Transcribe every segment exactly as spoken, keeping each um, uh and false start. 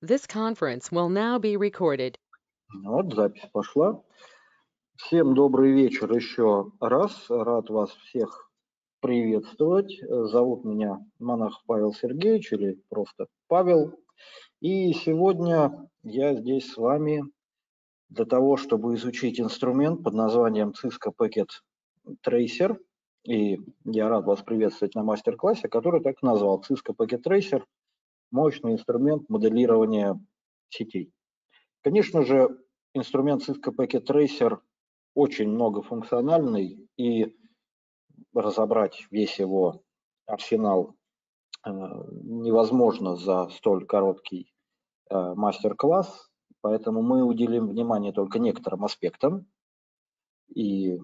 This conference will now be recorded. Вот, запись пошла. Всем добрый вечер еще раз. Рад вас всех приветствовать. Зовут меня Монахов Павел Сергеевич или просто Павел. И сегодня я здесь с вами для того, чтобы изучить инструмент под названием Cisco Packet Tracer. И я рад вас приветствовать на мастер-классе, который так и назвал Cisco Packet Tracer. Мощный инструмент моделирования сетей. Конечно же, инструмент Cisco Packet Tracer очень многофункциональный, и разобрать весь его арсенал э, невозможно за столь короткий э, мастер-класс, поэтому мы уделим внимание только некоторым аспектам и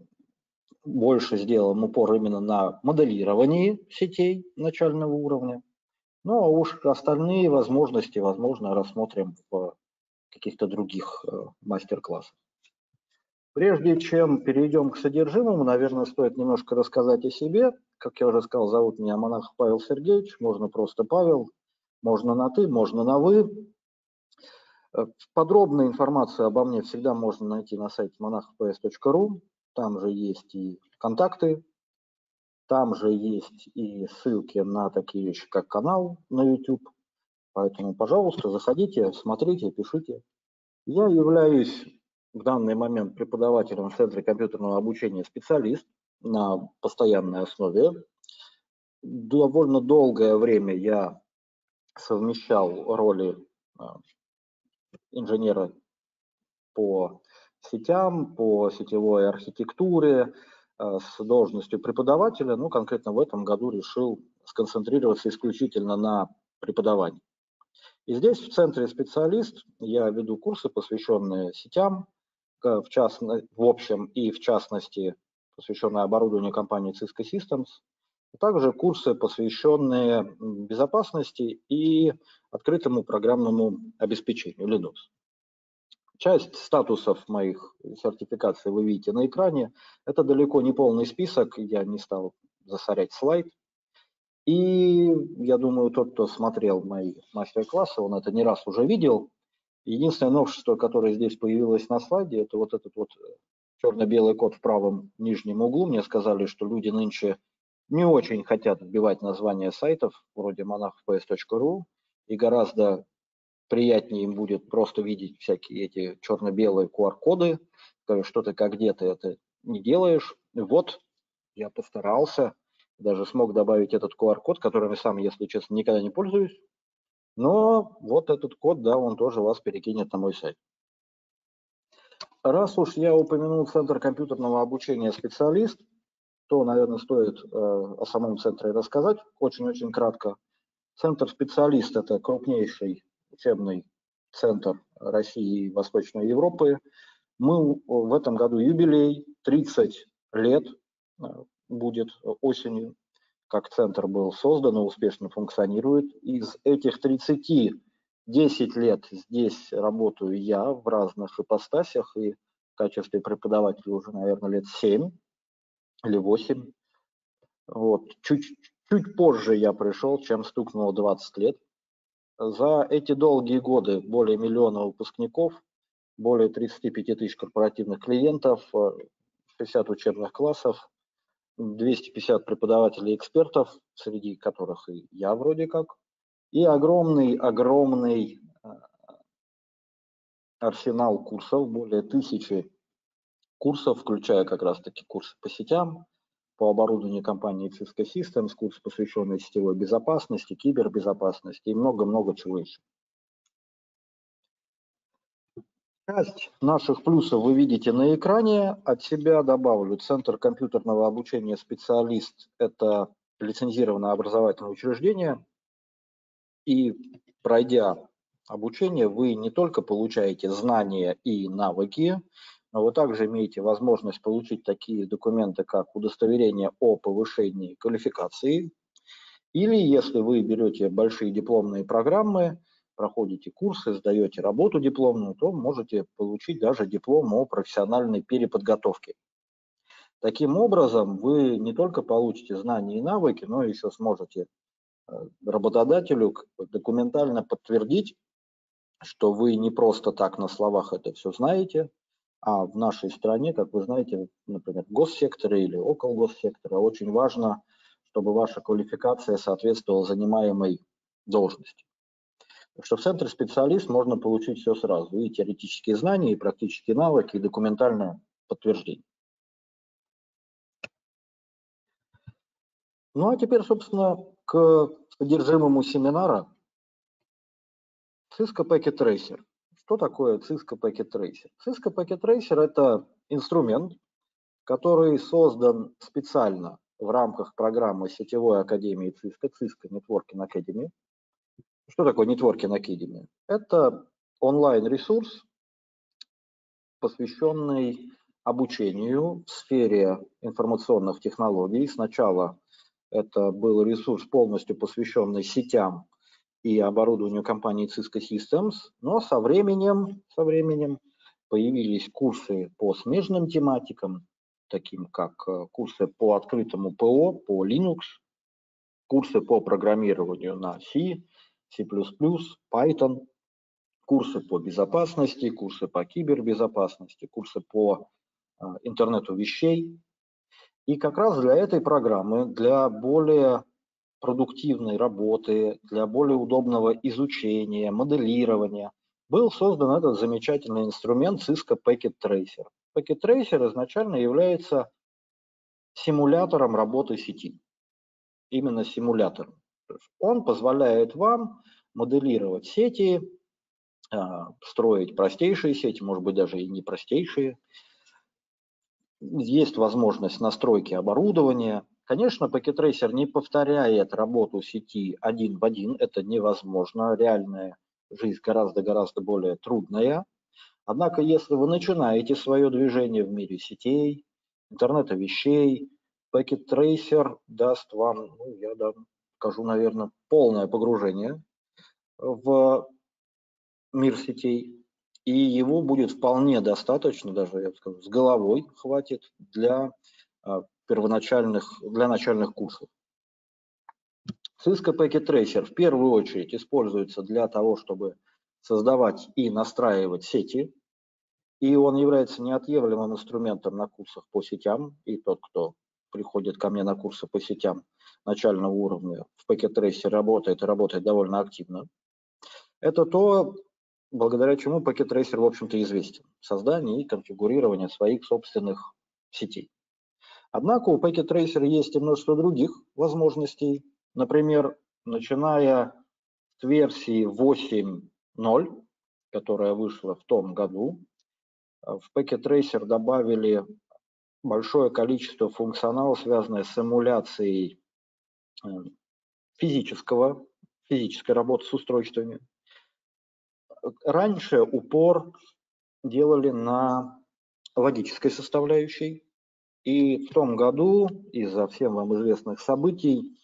больше сделаем упор именно на моделировании сетей начального уровня. Ну а уж остальные возможности, возможно, рассмотрим в каких-то других э, мастер-классах. Прежде чем перейдем к содержимому, наверное, стоит немножко рассказать о себе. Как я уже сказал, зовут меня Монахов Павел Сергеевич, можно просто Павел, можно на «ты», можно на «вы». Подробную информацию обо мне всегда можно найти на сайте монахов пэ эс точка ру, там же есть и контакты, там же есть и ссылки на такие вещи, как канал на YouTube. Поэтому, пожалуйста, заходите, смотрите, пишите. Я являюсь в данный момент преподавателем в Центре компьютерного обучения специалист на постоянной основе. Довольно долгое время я совмещал роли инженера по сетям, по сетевой архитектуре с должностью преподавателя. Ну, конкретно в этом году решил сконцентрироваться исключительно на преподавании. И здесь в Центре специалист я веду курсы, посвященные сетям, в, частно, в общем и в частности посвященные оборудованию компании Cisco Systems, а также курсы, посвященные безопасности и открытому программному обеспечению Linux. Часть статусов моих сертификаций вы видите на экране. Это далеко не полный список, я не стал засорять слайд. И я думаю, тот, кто смотрел мои мастер-классы, он это не раз уже видел. Единственное новшество, которое здесь появилось на слайде, это вот этот вот черно-белый код в правом нижнем углу. Мне сказали, что люди нынче не очень хотят вбивать названия сайтов вроде монахов пэ эс точка ру, и гораздо приятнее им будет просто видеть всякие эти черно-белые ку ар-коды, что ты как где ты это не делаешь. Вот я постарался, даже смог добавить этот ку ар-код, которым я сам, если честно, никогда не пользуюсь. Но вот этот код, да, он тоже вас перекинет на мой сайт. Раз уж я упомянул Центр компьютерного обучения специалист, то, наверное, стоит э, о самом центре рассказать очень-очень кратко. Центр специалист – это крупнейший учебный центр России и Восточной Европы. Мы в этом году юбилей, тридцать лет будет осенью, как центр был создан и успешно функционирует. Из этих тридцати десять лет здесь работаю я в разных ипостасях, и в качестве преподавателя уже, наверное, лет семь или восемь. Вот. Чуть, чуть позже я пришел, чем стукнуло двадцать лет. За эти долгие годы более миллиона выпускников, более тридцати пяти тысяч корпоративных клиентов, шестьдесят учебных классов, двести пятьдесят преподавателей и экспертов, среди которых и я вроде как, и огромный-огромный арсенал курсов, более тысячи курсов, включая как раз-таки курсы по сетям, по оборудованию компании Cisco Systems, курс, посвященный сетевой безопасности, кибербезопасности и много-много чего еще. Часть наших плюсов вы видите на экране. От себя добавлю: Центр компьютерного обучения специалист – это лицензированное образовательное учреждение. И пройдя обучение, вы не только получаете знания и навыки, но вы также имеете возможность получить такие документы, как удостоверение о повышении квалификации. Или если вы берете большие дипломные программы, проходите курсы, сдаете работу дипломную, то можете получить даже диплом о профессиональной переподготовке. Таким образом, вы не только получите знания и навыки, но еще сможете работодателю документально подтвердить что вы не просто так на словах это все знаете, а в нашей стране, как вы знаете, например, в госсекторе или около госсектора, очень важно, чтобы ваша квалификация соответствовала занимаемой должности. Так что в центре специалист можно получить все сразу, и теоретические знания, и практические навыки, и документальное подтверждение. Ну а теперь, собственно, к содержимому семинара. Cisco Packet Tracer. Что такое Cisco Packet Tracer? Cisco Packet Tracer – это инструмент, который создан специально в рамках программы сетевой академии Cisco, Cisco Networking Academy. Что такое Networking Academy? Это онлайн-ресурс, посвященный обучению в сфере информационных технологий. Сначала это был ресурс, полностью посвященный сетям и оборудованию компании Cisco Systems, но со временем, со временем появились курсы по смежным тематикам, таким как курсы по открытому ПО, по Linux, курсы по программированию на C, C++, Python, курсы по безопасности, курсы по кибербезопасности, курсы по интернету вещей. И как раз для этой программы, для более продуктивной работы, для более удобного изучения, моделирования, был создан этот замечательный инструмент Cisco Packet Tracer. Packet Tracer изначально является симулятором работы сети. Именно симулятором. Он позволяет вам моделировать сети, строить простейшие сети, может быть, даже и не простейшие. Есть возможность настройки оборудования. Конечно, Packet Tracer не повторяет работу сети один в один, это невозможно, реальная жизнь гораздо-гораздо более трудная. Однако, если вы начинаете свое движение в мире сетей, интернета вещей, Packet Tracer даст вам, ну, я дам, скажу, наверное, полное погружение в мир сетей. И его будет вполне достаточно, даже, я бы сказал, с головой хватит для первоначальных, для начальных курсов. Cisco Packet Tracer в первую очередь используется для того, чтобы создавать и настраивать сети, и он является неотъемлемым инструментом на курсах по сетям, и тот, кто приходит ко мне на курсы по сетям начального уровня, в Packet Tracer работает и работает довольно активно. Это то, благодаря чему Packet Tracer, в общем-то, известен. Создание и конфигурирование своих собственных сетей. Однако у Packet Tracer есть и множество других возможностей. Например, начиная с версии восемь ноль, которая вышла в том году, в Packet Tracer добавили большое количество функционала, связанное с эмуляцией физического, физической работы с устройствами. Раньше упор делали на логической составляющей, и в том году из-за всем вам известных событий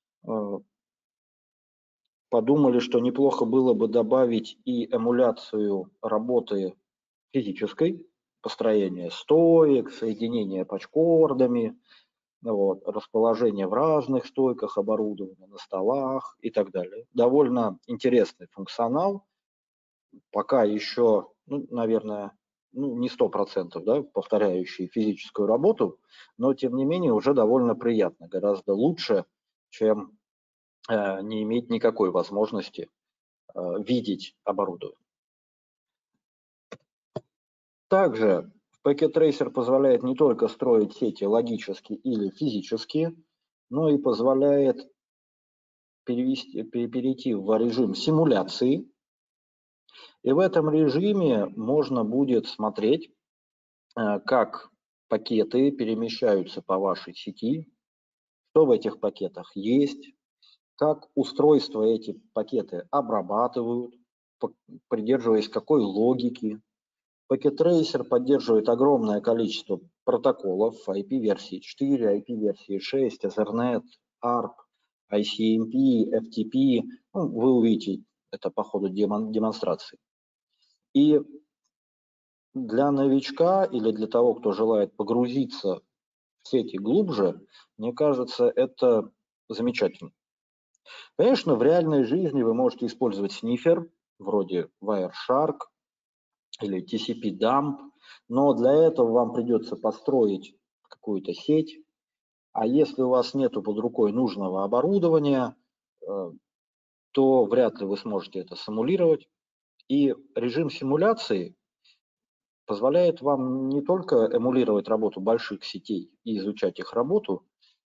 подумали, что неплохо было бы добавить и эмуляцию работы физической, построение стоек, соединение патчкордами, вот, расположение в разных стойках оборудования, на столах и так далее. Довольно интересный функционал, пока еще, ну, наверное, ну, не сто процентов, да, повторяющий физическую работу, но тем не менее уже довольно приятно, гораздо лучше, чем э, не иметь никакой возможности э, видеть оборудование. Также Packet Tracer позволяет не только строить сети логически или физически, но и позволяет перевести, перейти в режим симуляции. И в этом режиме можно будет смотреть, как пакеты перемещаются по вашей сети, что в этих пакетах есть, как устройства эти пакеты обрабатывают, придерживаясь какой логики. Packet Tracer поддерживает огромное количество протоколов ай пи-версии четыре, ай пи-версии шесть, Ethernet, арп, ай си эм пи, эф ти пи. Ну, вы увидите это по ходу демонстрации. И для новичка или для того, кто желает погрузиться в сети глубже, мне кажется, это замечательно. Конечно, в реальной жизни вы можете использовать снифер, вроде Wireshark или ти си пи дамп, но для этого вам придется построить какую-то сеть, а если у вас нету под рукой нужного оборудования, то вряд ли вы сможете это симулировать. И режим симуляции позволяет вам не только эмулировать работу больших сетей и изучать их работу,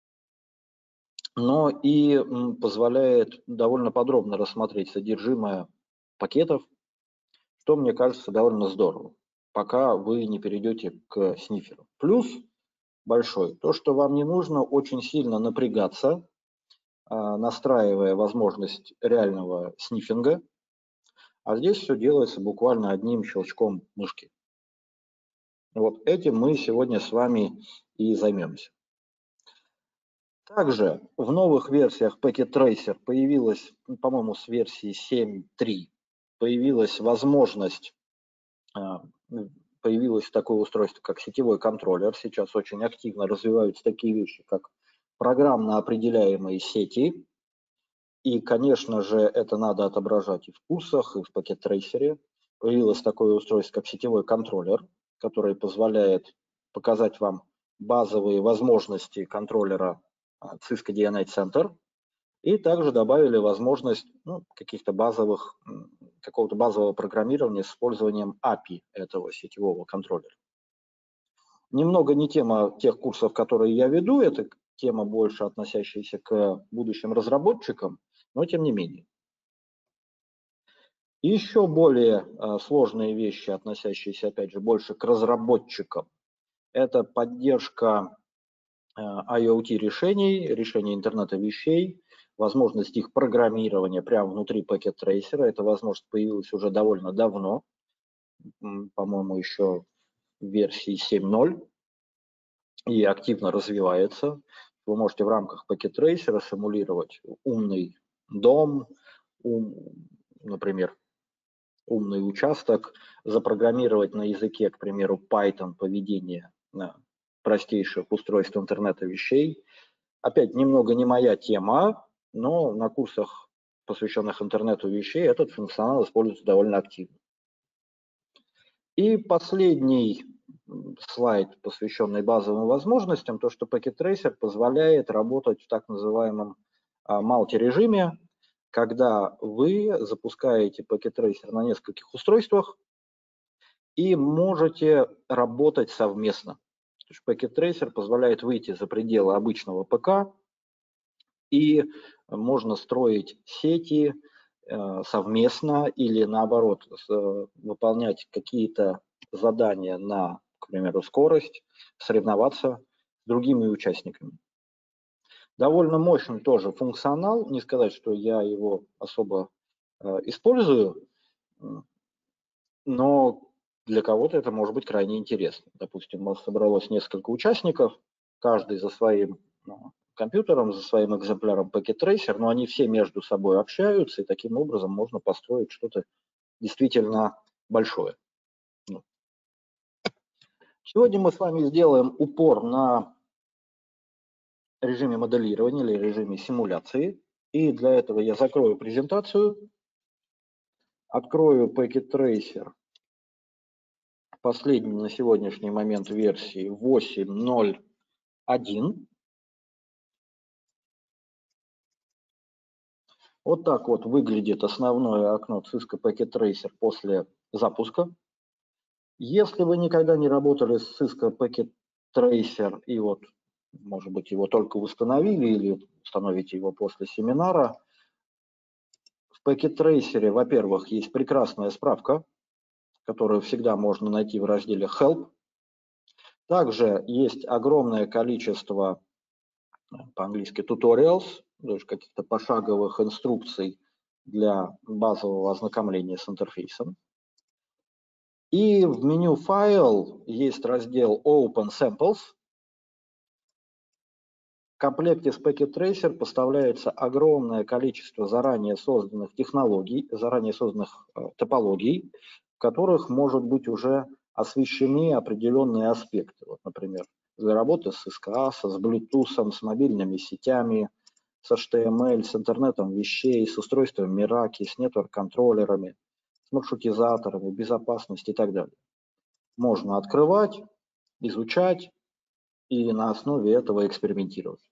но и позволяет довольно подробно рассмотреть содержимое пакетов, что, мне кажется, довольно здорово, пока вы не перейдете к сниферу. Плюс большой, то, что вам не нужно очень сильно напрягаться, настраивая возможность реального снифинга, а здесь все делается буквально одним щелчком мышки. Вот этим мы сегодня с вами и займемся. Также в новых версиях Packet Tracer появилась, по-моему, с версии семь точка три, появилась возможность, появилось такое устройство, как сетевой контроллер. Сейчас очень активно развиваются такие вещи, как программно определяемые сети. И, конечно же, это надо отображать и в курсах, и в Packet Tracer. Появилось такое устройство, как сетевой контроллер, который позволяет показать вам базовые возможности контроллера Cisco ди эн эй Center. И также добавили возможность ну, каких-то базовых, какого-то базового программирования с использованием эй пи ай этого сетевого контроллера. Немного не тема тех курсов, которые я веду, это тема больше относящаяся к будущим разработчикам, но тем не менее. Еще более э, сложные вещи, относящиеся, опять же, больше к разработчикам, это поддержка э, ай о ти решений, решений интернета вещей, возможность их программирования прямо внутри Packet Tracer. Эта возможность появилась уже довольно давно, по-моему, еще в версии семь ноль, и активно развивается. Вы можете в рамках Packet Tracer симулировать умный дом, ум, например, умный участок, запрограммировать на языке, к примеру, Python поведение простейших устройств интернета вещей. Опять немного не моя тема, но на курсах, посвященных интернету вещей, этот функционал используется довольно активно. И последний слайд, посвященный базовым возможностям, то, что Packet Tracer позволяет работать в так называемом мультирежиме, когда вы запускаете Packet Tracer на нескольких устройствах и можете работать совместно. То есть Packet Tracer позволяет выйти за пределы обычного ПК, и можно строить сети совместно или наоборот выполнять какие-то задания на, к примеру, скорость, соревноваться с другими участниками. Довольно мощный тоже функционал, не сказать, что я его особо использую, но для кого-то это может быть крайне интересно. Допустим, у вас собралось несколько участников, каждый за своим компьютером, за своим экземпляром Packet Tracer, но они все между собой общаются, и таким образом можно построить что-то действительно большое. Сегодня мы с вами сделаем упор на режиме моделирования или режиме симуляции, и для этого я закрою презентацию, открою Packet Tracer, последний на сегодняшний момент версии восемь ноль один. Вот так вот выглядит основное окно Cisco Packet Tracer после запуска. Если вы никогда не работали с Cisco Packet Tracer и вот, может быть, его только установили или установите его после семинара, в Packet Tracer, во-первых, есть прекрасная справка, которую всегда можно найти в разделе Help. Также есть огромное количество, по-английски, tutorials, то есть каких-то пошаговых инструкций для базового ознакомления с интерфейсом. И в меню «Файл» есть раздел «Open Samples». В комплекте с Packet Tracer поставляется огромное количество заранее созданных технологий, заранее созданных э, топологий, в которых может быть уже освещены определенные аспекты. Вот, например, для работы с эс ка эй эс, с Bluetooth, с мобильными сетями, с эйч ти эм эль, с интернетом вещей, с устройством Meraki, с нетворк-контроллерами. с маршрутизаторами, безопасность и так далее. Можно открывать, изучать и на основе этого экспериментировать.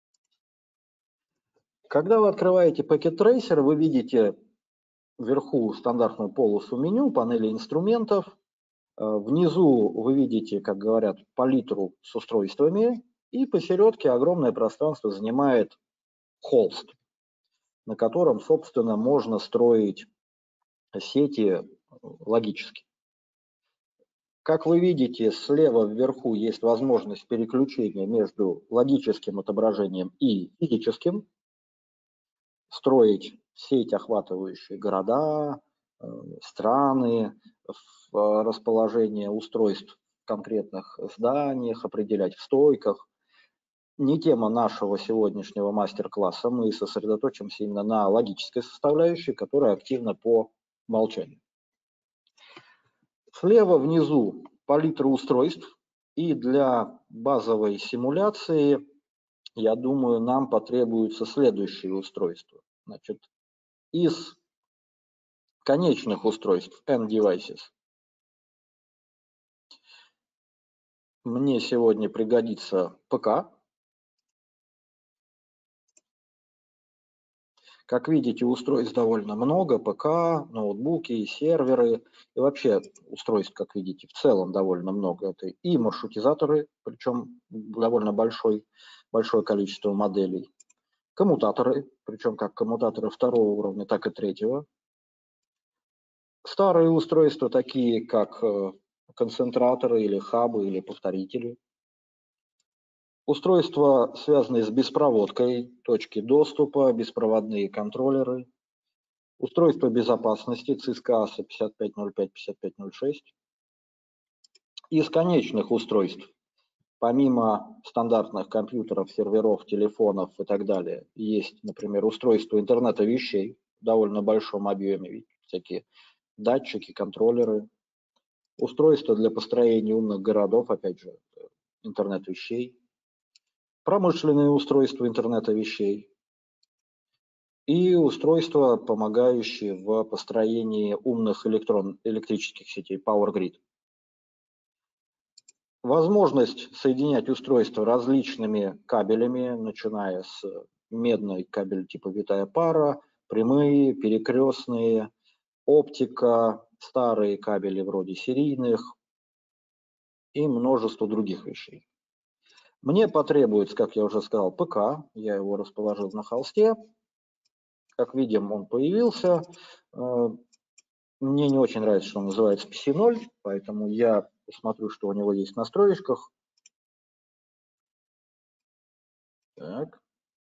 Когда вы открываете Packet Tracer, вы видите вверху стандартную полосу меню, панели инструментов. Внизу вы видите, как говорят, палитру с устройствами. И посередке огромное пространство занимает холст, на котором, собственно, можно строить сети логически. Как вы видите, слева вверху есть возможность переключения между логическим отображением и физическим. Строить сеть, охватывающую города, страны, расположение устройств в конкретных зданиях, определять в стойках. Не тема нашего сегодняшнего мастер-класса, мы сосредоточимся именно на логической составляющей, которая активна по умолчанию. Слева внизу палитра устройств, и для базовой симуляции, я думаю, нам потребуются следующие устройства. Значит, из конечных устройств end devices мне сегодня пригодится ПК. Как видите, устройств довольно много, ПК, ноутбуки, серверы, и вообще устройств, как видите, в целом довольно много. Это и маршрутизаторы, причем довольно большой, большое количество моделей, коммутаторы, причем как коммутаторы второго уровня, так и третьего. Старые устройства, такие как концентраторы или хабы или повторители. Устройства, связанные с беспроводкой, точки доступа, беспроводные контроллеры. Устройства безопасности ЦИСКА пятьдесят пять ноль пять пятьдесят пять ноль шесть. Из конечных устройств, помимо стандартных компьютеров, серверов, телефонов и так далее, есть, например, устройства интернета вещей в довольно большом объеме, всякие датчики, контроллеры. Устройства для построения умных городов, опять же, интернет вещей. Промышленные устройства интернета вещей и устройства, помогающие в построении умных электрон, электрических сетей, Power Grid. Возможность соединять устройства различными кабелями, начиная с медной кабель типа витая пара, прямые, перекрестные, оптика, старые кабели вроде серийных и множество других вещей. Мне потребуется, как я уже сказал, ПК, я его расположил на холсте. Как видим, он появился. Мне не очень нравится, что он называется пи си ноль, поэтому я посмотрю, что у него есть в настройках. Так.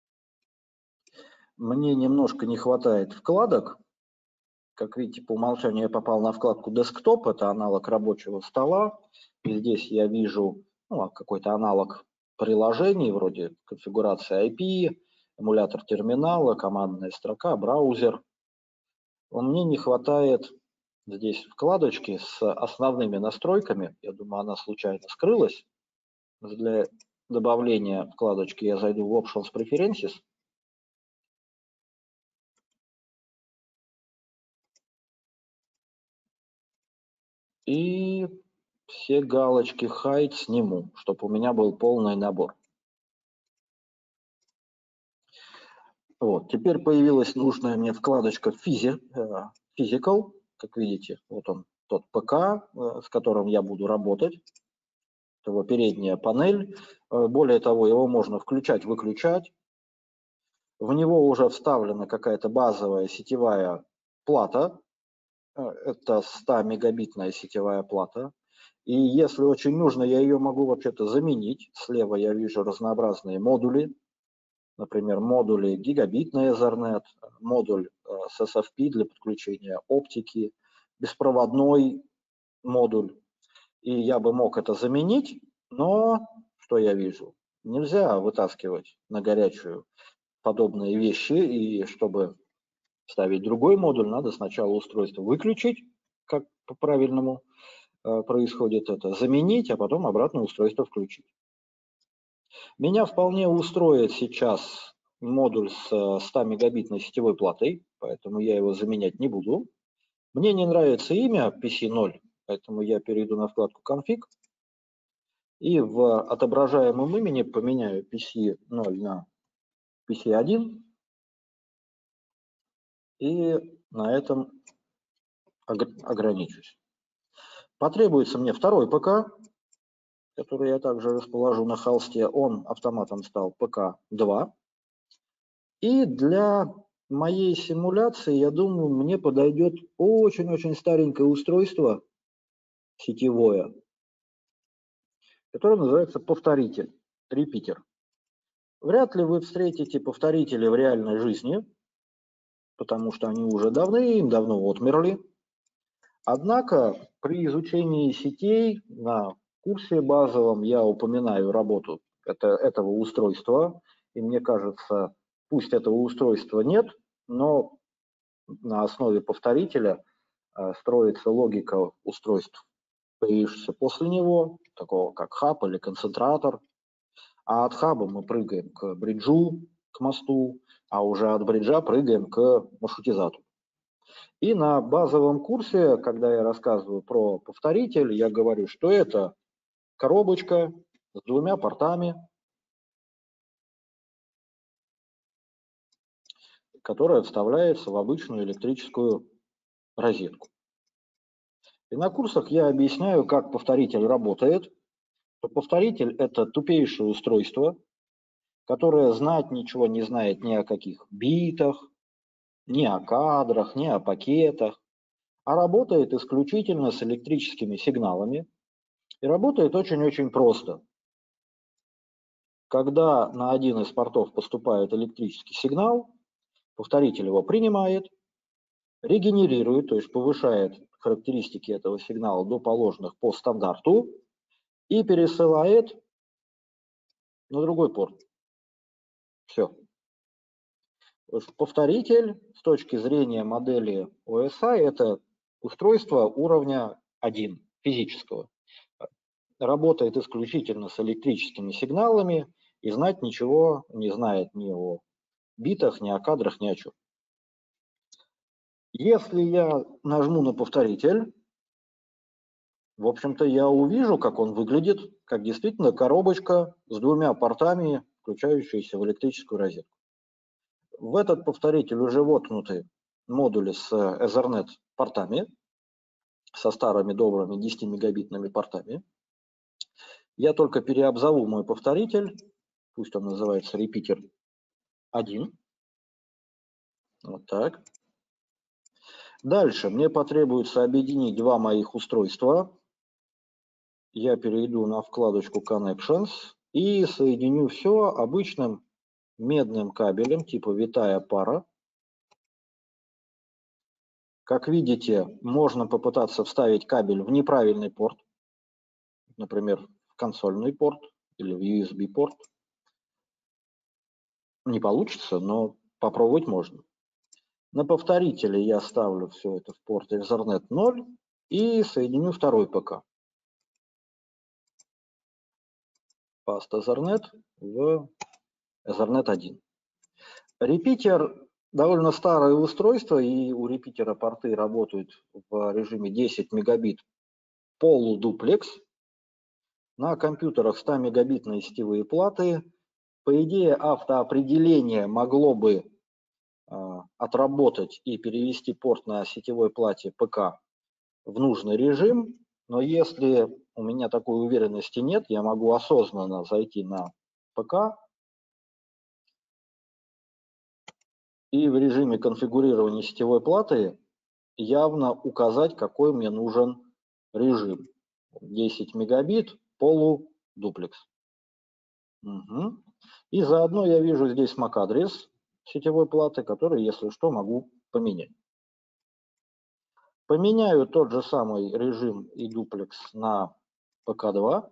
Мне немножко не хватает вкладок. Как видите, по умолчанию я попал на вкладку Desktop, это аналог рабочего стола. И здесь я вижу ну, какой-то аналог приложений, вроде конфигурация ай пи, эмулятор терминала, командная строка, браузер. Мне не хватает здесь вкладочки с основными настройками. Я думаю, она случайно скрылась. Для добавления вкладочки я зайду в Options Preferences. И все галочки Hide сниму, чтобы у меня был полный набор. Вот, теперь появилась нужная мне вкладочка Physical. Как видите, вот он, тот ПК, с которым я буду работать. Это его передняя панель. Более того, его можно включать-выключать. В него уже вставлена какая-то базовая сетевая плата. Это сто мегабитная сетевая плата. И если очень нужно, я ее могу вообще-то заменить. Слева я вижу разнообразные модули. Например, модули гигабитный Ethernet, модуль с эс эф пи для подключения оптики, беспроводной модуль. И я бы мог это заменить, но что я вижу? Нельзя вытаскивать на горячую подобные вещи, и чтобы вставить другой модуль, надо сначала устройство выключить, как по-правильному происходит это, заменить, а потом обратно устройство включить. Меня вполне устроит сейчас модуль с сто мегабитной сетевой платой, поэтому я его заменять не буду. Мне не нравится имя пи си ноль, поэтому я перейду на вкладку «Конфиг» и в отображаемом имени поменяю пи си ноль на пи си один и на этом ограничусь. Потребуется мне второй ПК, который я также расположу на холсте. Он автоматом стал пэ ка два. И для моей симуляции, я думаю, мне подойдет очень-очень старенькое устройство сетевое, которое называется повторитель, репитер. Вряд ли вы встретите повторители в реальной жизни, потому что они уже давным-давно отмерли. Однако при изучении сетей на курсе базовом я упоминаю работу это, этого устройства, и мне кажется, пусть этого устройства нет, но на основе повторителя э, строится логика устройств, появившихся после него, такого как хаб или концентратор. А от хаба мы прыгаем к бриджу, к мосту, а уже от бриджа прыгаем к маршрутизатору. И на базовом курсе, когда я рассказываю про повторитель, я говорю, что это коробочка с двумя портами, которая вставляется в обычную электрическую розетку. И на курсах я объясняю, как повторитель работает. Повторитель – это тупейшее устройство, которое знать ничего не знает ни о каких битах, ни о кадрах, ни о пакетах, а работает исключительно с электрическими сигналами. И работает очень-очень просто. Когда на один из портов поступает электрический сигнал, повторитель его принимает, регенерирует, то есть повышает характеристики этого сигнала до положенных по стандарту и пересылает на другой порт. Все. Повторитель с точки зрения модели о эс ай это устройство уровня один, физического. Работает исключительно с электрическими сигналами и знать ничего не знает ни о битах, ни о кадрах, ни о чем. Если я нажму на повторитель, в общем-то, я увижу, как он выглядит, как действительно коробочка с двумя портами, включающаяся в электрическую розетку. В этот повторитель уже воткнуты модули с Ethernet портами, со старыми добрыми десятимегабитными портами. Я только переобзову мой повторитель, пусть он называется репитер один. Вот так. Дальше мне потребуется объединить два моих устройства. Я перейду на вкладочку Connections и соединю все обычным медным кабелем типа витая пара. Как видите, можно попытаться вставить кабель в неправильный порт, например, в консольный порт или в ю эс би порт. Не получится, но попробовать можно. На повторителе я ставлю все это в порт Ethernet ноль и соединю второй ПК. Past Ethernet в Ethernet один. Репитер довольно старое устройство, и у репитера порты работают в режиме десять мегабит полудуплекс. На компьютерах сто мегабитные сетевые платы. По идее, автоопределение могло бы э, отработать и перевести порт на сетевой плате ПК в нужный режим, но если у меня такой уверенности нет, я могу осознанно зайти на ПК и в режиме конфигурирования сетевой платы явно указать, какой мне нужен режим. десять мегабит полудуплекс. Угу. И заодно я вижу здесь эм эй си-адрес сетевой платы, который, если что, могу поменять. Поменяю тот же самый режим и дуплекс на пэ ка два.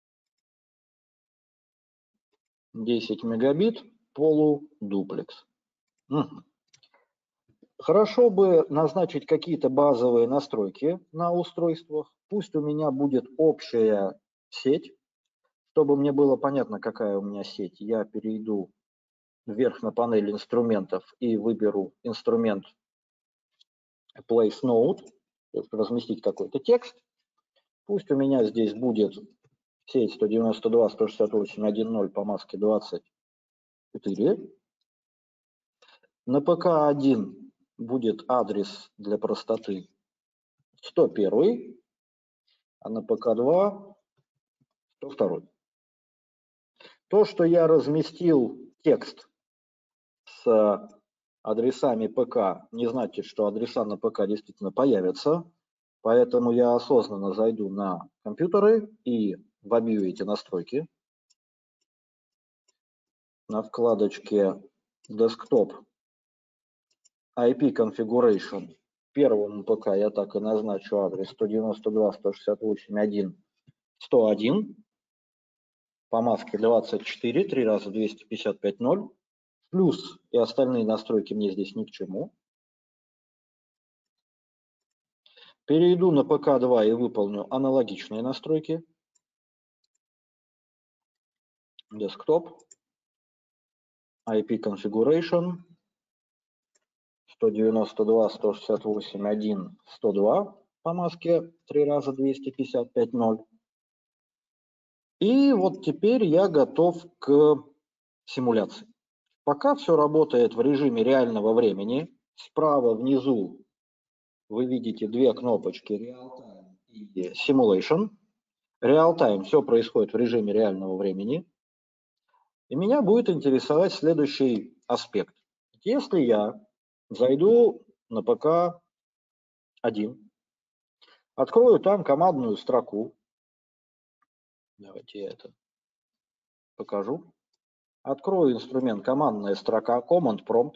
десять мегабит полудуплекс. Угу. Хорошо бы назначить какие-то базовые настройки на устройствах. Пусть у меня будет общая сеть. Чтобы мне было понятно, какая у меня сеть, я перейду вверх на панель инструментов и выберу инструмент place note, то есть разместить какой-то текст. Пусть у меня здесь будет сеть сто девяносто два точка сто шестьдесят восемь точка один точка ноль по маске двадцать четыре. На пэ ка один будет адрес для простоты сто один, а на пэ ка два сто два. То, что я разместил текст с адресами пэ ка, не значит, что адреса на пэ ка действительно появятся. Поэтому я осознанно зайду на компьютеры и вобью эти настройки. На вкладочке Desktop ай пи Configuration первому пэ ка я так и назначу адрес сто девяносто два точка сто шестьдесят восемь точка один точка сто один. По маске двадцать четыре, три раза двести пятьдесят пять ноль. Плюс и остальные настройки мне здесь ни к чему. Перейду на пэ ка два и выполню аналогичные настройки. Desktop ай пи Configuration сто девяносто два точка сто шестьдесят восемь точка один точка сто два по маске три раза двести пятьдесят пять ноль. И вот теперь я готов к симуляции. Пока все работает в режиме реального времени. Справа внизу вы видите две кнопочки Real Time и Simulation. Real Time — все происходит в режиме реального времени. И меня будет интересовать следующий аспект. Если я зайду на пэ ка один, открою там командную строку, давайте я это покажу, открою инструмент командная строка, Command Prompt,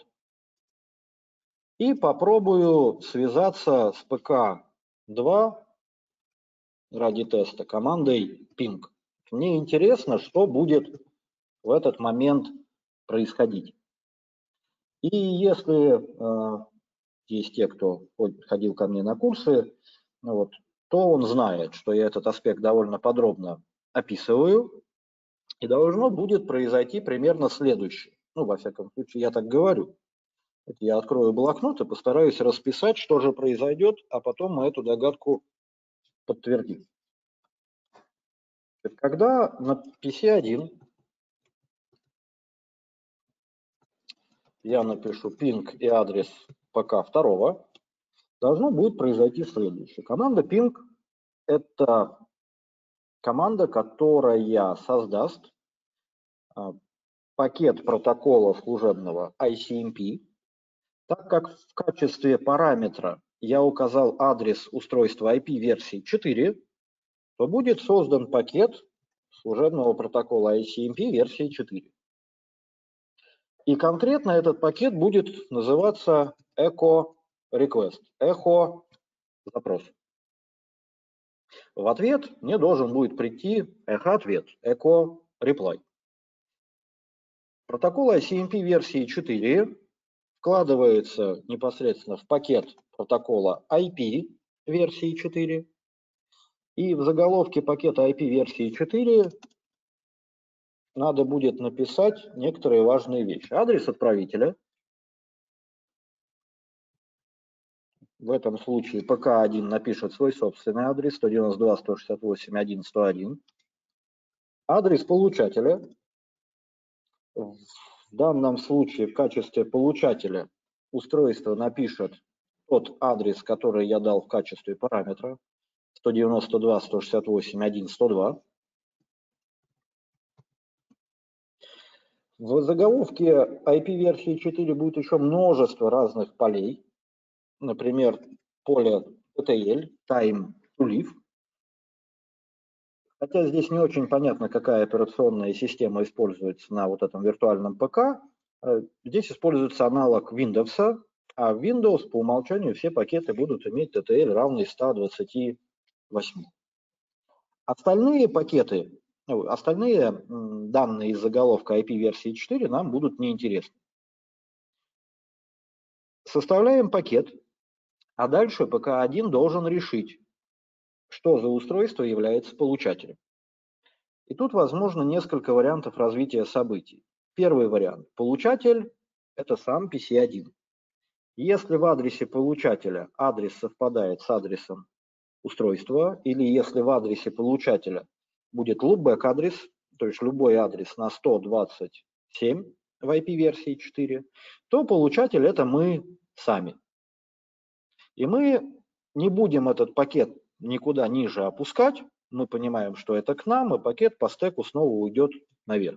и попробую связаться с пэ ка два ради теста командой ping. Мне интересно, что будет в этот момент происходить. И если э, есть те, кто ходил ко мне на курсы, вот, то он знает, что я этот аспект довольно подробно описываю, и должно будет произойти примерно следующее. Ну, во всяком случае, я так говорю. Я открою блокнот и постараюсь расписать, что же произойдет, а потом мы эту догадку подтвердим. Когда на пи си один я напишу ping и адрес пэ ка два, должно будет произойти следующее. Команда ping – это команда, которая создаст пакет протокола служебного ай си эм пи. Так как в качестве параметра я указал адрес устройства ай пи версии четыре, то будет создан пакет служебного протокола ай си эм пи версии четыре. И конкретно этот пакет будет называться echo request, echo запрос. В ответ мне должен будет прийти echo ответ, echo reply. Протокол ай си эм пи версии четыре вкладывается непосредственно в пакет протокола ай пи версии четыре. И в заголовке пакета ай пи версии четыре надо будет написать некоторые важные вещи. Адрес отправителя. В этом случае пэ ка один напишет свой собственный адрес сто девяносто два точка сто шестьдесят восемь точка один точка сто один. Адрес получателя. В данном случае в качестве получателя устройство напишет тот адрес, который я дал в качестве параметра сто девяносто два точка сто шестьдесят восемь точка один точка сто два. В заголовке ай пи версии четыре будет еще множество разных полей. Например, поле ти ти эл, Time to Live. Хотя здесь не очень понятно, какая операционная система используется на вот этом виртуальном пэ ка. Здесь используется аналог Windows, а в Windows по умолчанию все пакеты будут иметь ти ти эл равный ста двадцати восьми. Остальные пакеты, остальные данные из заголовка ай пи версии четыре нам будут неинтересны. Составляем пакет, а дальше пэ ка один должен решить, что за устройство является получателем. И тут возможно несколько вариантов развития событий. Первый вариант. Получатель – это сам пи си один. Если в адресе получателя адрес совпадает с адресом устройства, или если в адресе получателя будет loopback адрес, то есть любой адрес на сто двадцать семь в ай пи-версии четыре, то получатель это мы сами. И мы не будем этот пакет никуда ниже опускать, мы понимаем, что это к нам, и пакет по стеку снова уйдет наверх.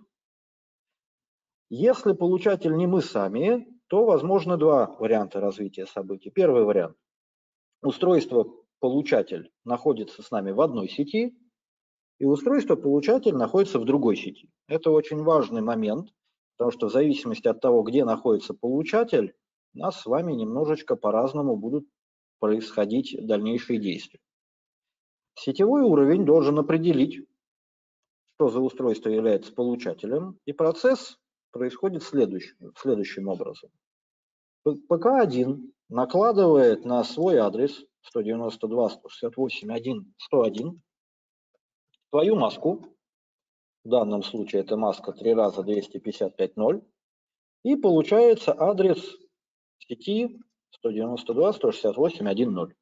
Если получатель не мы сами, то возможно два варианта развития событий. Первый вариант. Устройство получатель находится с нами в одной сети, и устройство получатель находится в другой сети. Это очень важный момент, потому что в зависимости от того, где находится получатель, у нас с вами немножечко по-разному будут происходить дальнейшие действия. Сетевой уровень должен определить, что за устройство является получателем, и процесс происходит следующим, следующим образом. пэ ка один накладывает на свой адрес сто девяносто два точка сто шестьдесят восемь точка один точка сто один свою маску, в данном случае это маска три раза двести пятьдесят пять ноль, и получается адрес сети сто девяносто два точка сто шестьдесят восемь точка один точка ноль.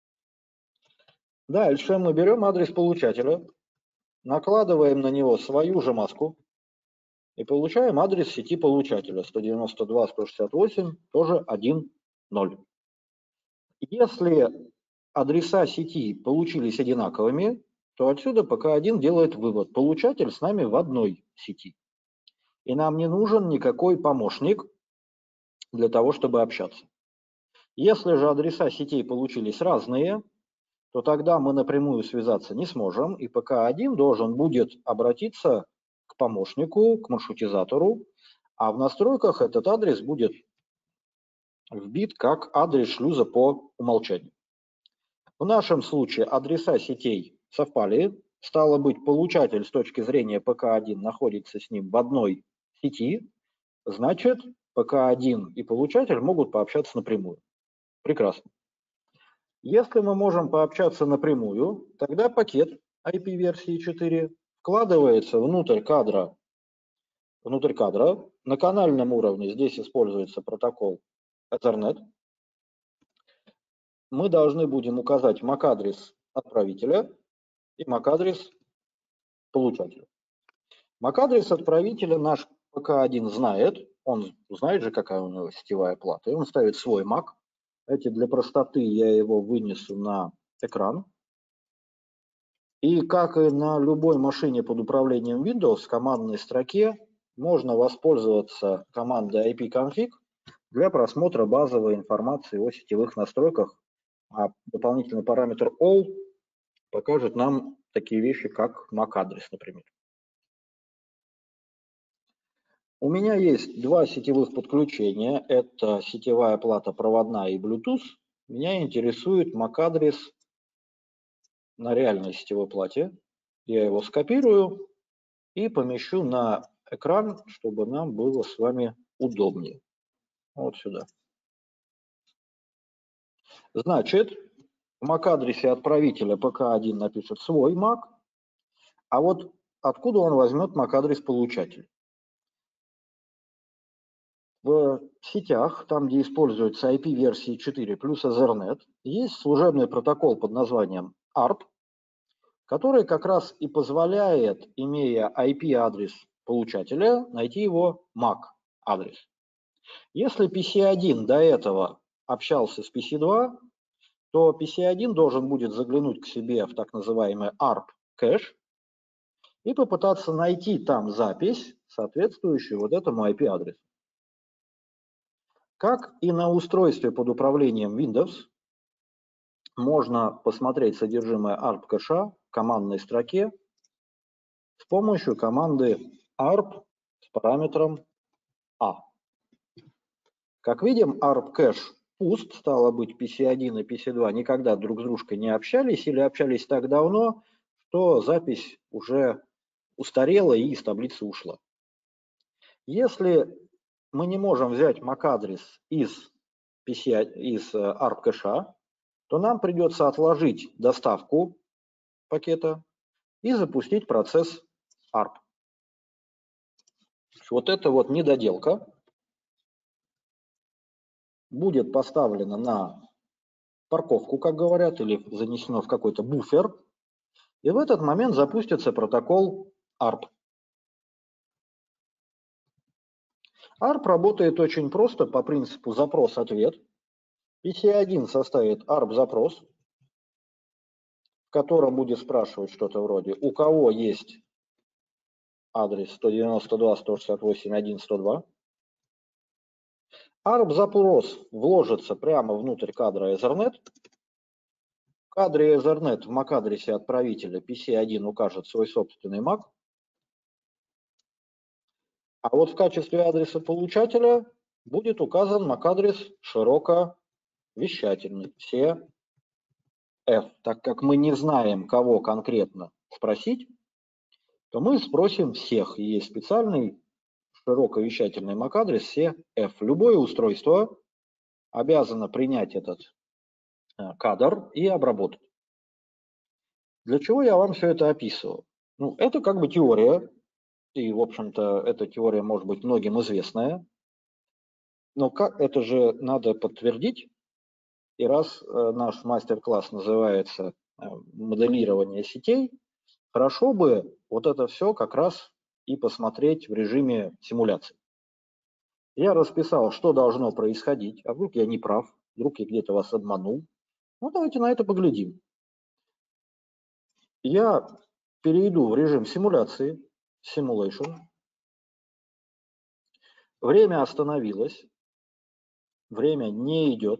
Дальше мы берем адрес получателя, накладываем на него свою же маску и получаем адрес сети получателя сто девяносто два точка сто шестьдесят восемь, тоже один точка ноль. Если адреса сети получились одинаковыми, то отсюда пэ ка один делает вывод: получатель с нами в одной сети. И нам не нужен никакой помощник для того, чтобы общаться. Если же адреса сетей получились разные, то тогда мы напрямую связаться не сможем, и пэ ка один должен будет обратиться к помощнику, к маршрутизатору, а в настройках этот адрес будет вбит как адрес шлюза по умолчанию. В нашем случае адреса сетей совпали, стало быть, получатель с точки зрения пэ ка один находится с ним в одной сети, значит, пэ ка один и получатель могут пообщаться напрямую. Прекрасно. Если мы можем пообщаться напрямую, тогда пакет ай пи-версии четыре вкладывается внутрь кадра, внутрь кадра. На канальном уровне здесь используется протокол Ethernet. Мы должны будем указать эм эй си-адрес отправителя и эм эй си-адрес получателя. эм эй си-адрес отправителя наш пэ ка один знает, он знает же, какая у него сетевая плата, и он ставит свой эм эй си. Эти для простоты я его вынесу на экран. И как и на любой машине под управлением Windows, в командной строке можно воспользоваться командой ipconfig для просмотра базовой информации о сетевых настройках. А дополнительный параметр all покажет нам такие вещи, как эм эй си-адрес, например. У меня есть два сетевых подключения. Это сетевая плата проводная и Bluetooth. Меня интересует эм эй си-адрес на реальной сетевой плате. Я его скопирую и помещу на экран, чтобы нам было с вами удобнее. Вот сюда. Значит, в эм эй си-адресе отправителя пэ ка один напишет свой эм эй си, а вот откуда он возьмет эм эй си-адрес получателя? В сетях, там, где используется ай пи-версии четыре плюс Ethernet, есть служебный протокол под названием арп, который как раз и позволяет, имея ай пи-адрес получателя, найти его эм эй си-адрес. Если пи си один до этого общался с пи си два, то пи си один должен будет заглянуть к себе в так называемый арп кэш и попытаться найти там запись, соответствующую вот этому ай пи-адресу. Как и на устройстве под управлением Windows, можно посмотреть содержимое арп кэша в командной строке с помощью команды arp с параметром A. Как видим, arp кэш пуст, стало быть, пи си один и пи си два никогда друг с дружкой не общались или общались так давно, что запись уже устарела и из таблицы ушла. Если мы не можем взять эм эй си-адрес из, из арп кэша, то нам придется отложить доставку пакета и запустить процесс арп. Вот это вот недоделка. будет поставлено на парковку, как говорят, или занесено в какой-то буфер, и в этот момент запустится протокол арп. арп работает очень просто по принципу запрос-ответ. пи си один составит арп-запрос, в котором будет спрашивать что-то вроде, у кого есть адрес сто девяносто два сто шестьдесят восемь точка один точка сто два. арп-запрос вложится прямо внутрь кадра Ethernet. В кадре Ethernet в эм эй си-адресе отправителя пи си один укажет свой собственный эм эй си. А вот в качестве адреса получателя будет указан эм эй си-адрес широковещательный, все F. Так как мы не знаем, кого конкретно спросить, то мы спросим всех. И есть специальный широковещательный эм эй си-адрес все F. Любое устройство обязано принять этот кадр и обработать. Для чего я вам все это описываю? Ну, это как бы теория, и, в общем-то, эта теория может быть многим известная, но как это же надо подтвердить, и раз э, наш мастер-класс называется э, моделирование сетей, хорошо бы вот это все как раз и посмотреть в режиме симуляции. Я расписал, что должно происходить, а вдруг я не прав, вдруг я где-то вас обманул. Ну, давайте на это поглядим. Я перейду в режим симуляции, simulation. Время остановилось, время не идет.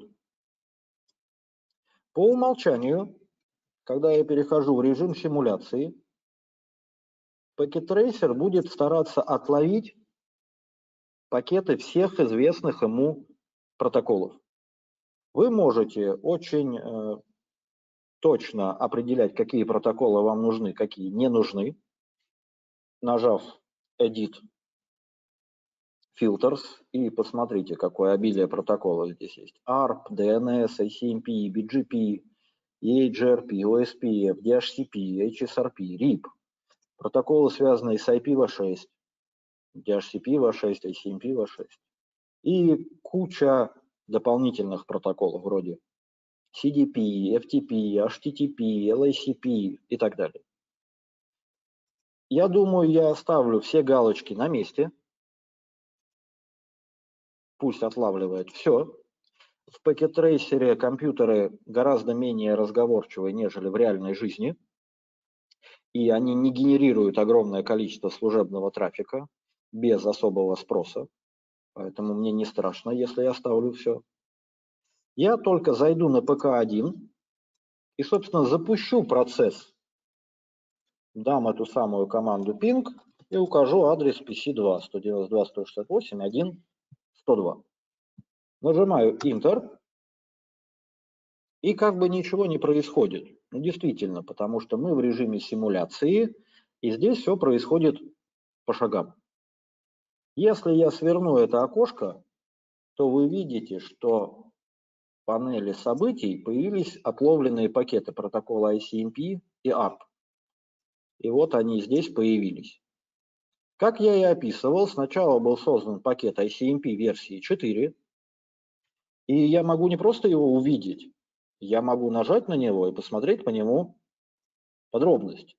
По умолчанию, когда я перехожу в режим симуляции, Packet Tracer будет стараться отловить пакеты всех известных ему протоколов. Вы можете очень э, точно определять, какие протоколы вам нужны, какие не нужны, нажав Edit Filters, и посмотрите, какое обилие протоколов здесь есть. арп, ди эн эс, эй си эм пи, би джи пи, и эйч джи ар пи, о эс пи эф, ди эйч си пи, эйч эс ар пи, рип. Протоколы, связанные с ай пи ви шесть, ди эйч си пи ви шесть, эй си эм пи ви шесть. И куча дополнительных протоколов вроде си ди пи, эф ти пи, эйч ти ти пи, эл эй си пи и так далее. Я думаю, я оставлю все галочки на месте. Пусть отлавливает все. В Packet Tracer компьютеры гораздо менее разговорчивые, нежели в реальной жизни. И они не генерируют огромное количество служебного трафика без особого спроса. Поэтому мне не страшно, если я оставлю все. Я только зайду на пэ ка один и, собственно, запущу процесс. Дам эту самую команду ping и укажу адрес пи си два сто девяносто два сто шестьдесят восемь точка один точка сто два. Нажимаю Enter, и как бы ничего не происходит. Ну, действительно, потому что мы в режиме симуляции, и здесь все происходит по шагам. Если я сверну это окошко, то вы видите, что в панели событий появились отловленные пакеты протокола ай си эм пи и арп. И вот они здесь появились. Как я и описывал, сначала был создан пакет ай си эм пи версии четыре, и я могу не просто его увидеть, я могу нажать на него и посмотреть по нему подробности.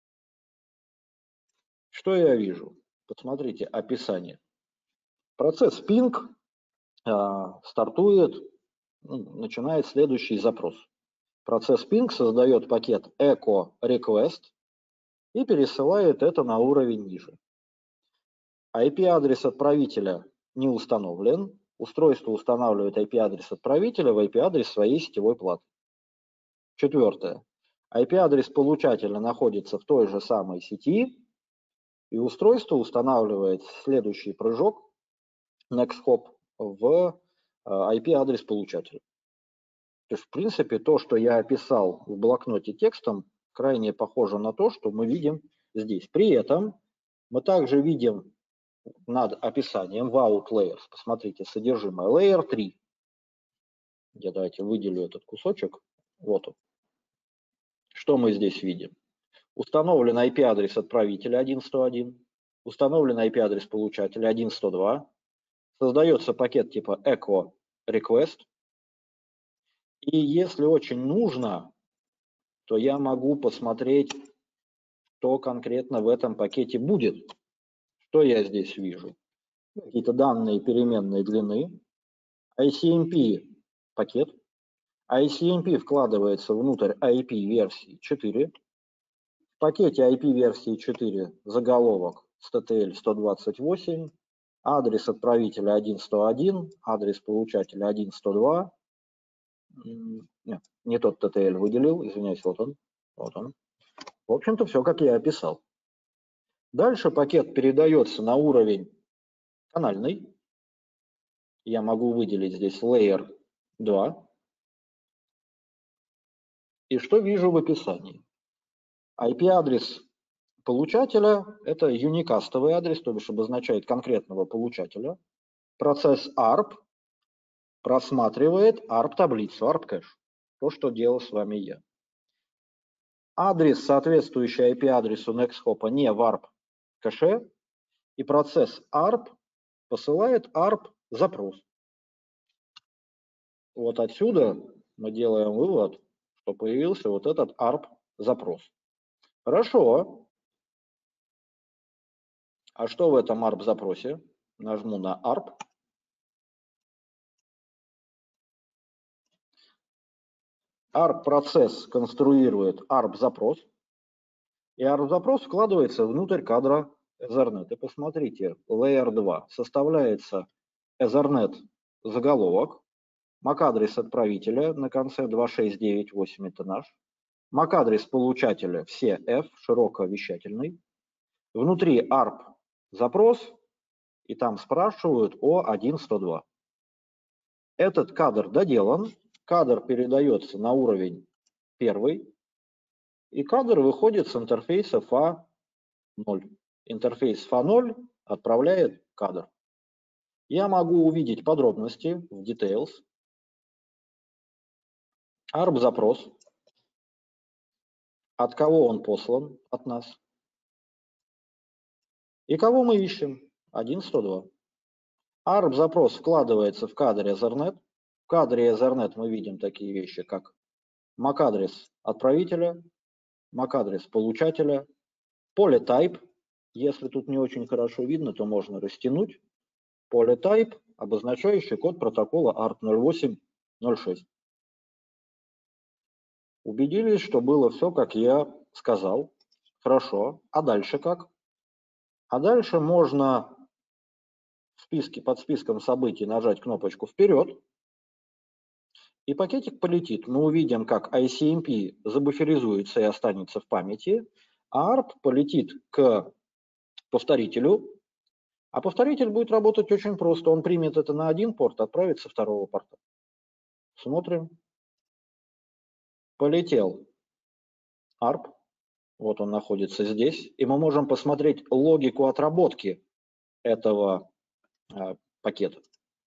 Что я вижу? Посмотрите описание. Процесс ping а, стартует, ну, начинает следующий запрос. Процесс ping создает пакет echo request и пересылает это на уровень ниже. ай пи-адрес отправителя не установлен. Устройство устанавливает ай пи-адрес отправителя в ай пи-адрес своей сетевой платы. Четвертое. ай пи-адрес получателя находится в той же самой сети, и устройство устанавливает следующий прыжок next hop в ай пи-адрес получателя. То есть, в принципе, то, что я описал в блокноте текстом, крайне похоже на то, что мы видим здесь. При этом мы также видим над описанием Vault Layers, посмотрите, содержимое Layer три. Я давайте выделю этот кусочек. Вот он. Что мы здесь видим? Установлен ай пи-адрес отправителя один сто один, установлен ай пи-адрес получателя один сто два, создается пакет типа echo request. И если очень нужно, то я могу посмотреть, что конкретно в этом пакете будет. Что я здесь вижу? Какие-то данные переменной длины, ай си эм пи пакет, ай си эм пи вкладывается внутрь ай пи версии четыре, в пакете ай пи версии четыре заголовок эс ти ти эл сто двадцать восемь, адрес отправителя один точка сто один, адрес получателя один точка сто два, нет, не тот ти ти эл выделил, извиняюсь, вот он, вот он. В общем-то, все, как я описал. Дальше пакет передается на уровень канальный. Я могу выделить здесь layer два. И что вижу в описании? ай пи-адрес получателя – это юникастовый адрес, то бишь обозначает конкретного получателя. Процесс арп просматривает арп-таблицу, арп-кэш, то, что делал с вами я. Адрес, соответствующий ай пи-адресу NextHop, не в арп-кэше, и процесс арп посылает арп-запрос. Вот отсюда мы делаем вывод, что появился вот этот арп-запрос. Хорошо. А что в этом арп-запросе? Нажму на арп. арп-процесс конструирует арп-запрос, и арп-запрос вкладывается внутрь кадра Ethernet. И посмотрите, layer два составляется Ethernet заголовок, MAC-адрес отправителя на конце два шесть девять восемь, это наш, MAC-адрес получателя все F, широковещательный, внутри арп-запрос, и там спрашивают о один точка сто два. Этот кадр доделан, кадр передается на уровень первый, и кадр выходит с интерфейса эф эй ноль. Интерфейс эф эй ноль отправляет кадр. Я могу увидеть подробности в Details, арп-запрос, от кого он послан, от нас, и кого мы ищем, один точка сто два. арп-запрос вкладывается в кадр Ethernet. В кадре Ethernet мы видим такие вещи, как MAC-адрес отправителя, MAC-адрес получателя, поле type. Если тут не очень хорошо видно, то можно растянуть. Поле type, обозначающий код протокола арп ноль восемь ноль шесть. Убедились, что было все, как я сказал. Хорошо. А дальше как? А дальше можно в списке, под списком событий нажать кнопочку «Вперед», и пакетик полетит. Мы увидим, как ай си эм пи забуферизуется и останется в памяти, а арп полетит к повторителю, а повторитель будет работать очень просто. Он примет это на один порт, отправит со второго порта. Смотрим. Полетел арп. Вот он находится здесь. И мы можем посмотреть логику отработки этого э, пакета.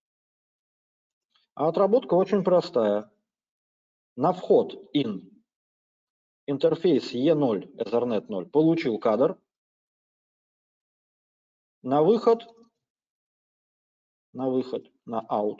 А отработка очень простая. На вход in интерфейс и ноль, Ethernet ноль, получил кадр. На выход, на выход, на out,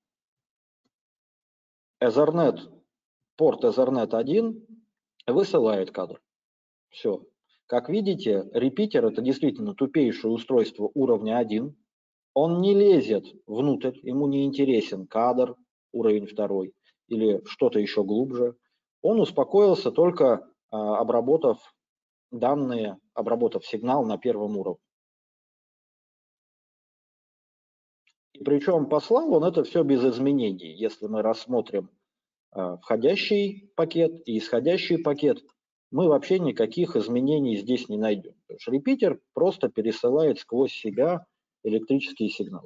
Ethernet, порт Ethernet один высылает кадр. Все. Как видите, репитер – это действительно тупейшее устройство уровня один. Он не лезет внутрь, ему не интересен кадр, уровень второй, или что-то еще глубже. Он успокоился, только обработав данные, обработав сигнал на первом уровне. И причем послал он это все без изменений. Если мы рассмотрим входящий пакет и исходящий пакет, мы вообще никаких изменений здесь не найдем. Потому что репитер просто пересылает сквозь себя электрические сигналы.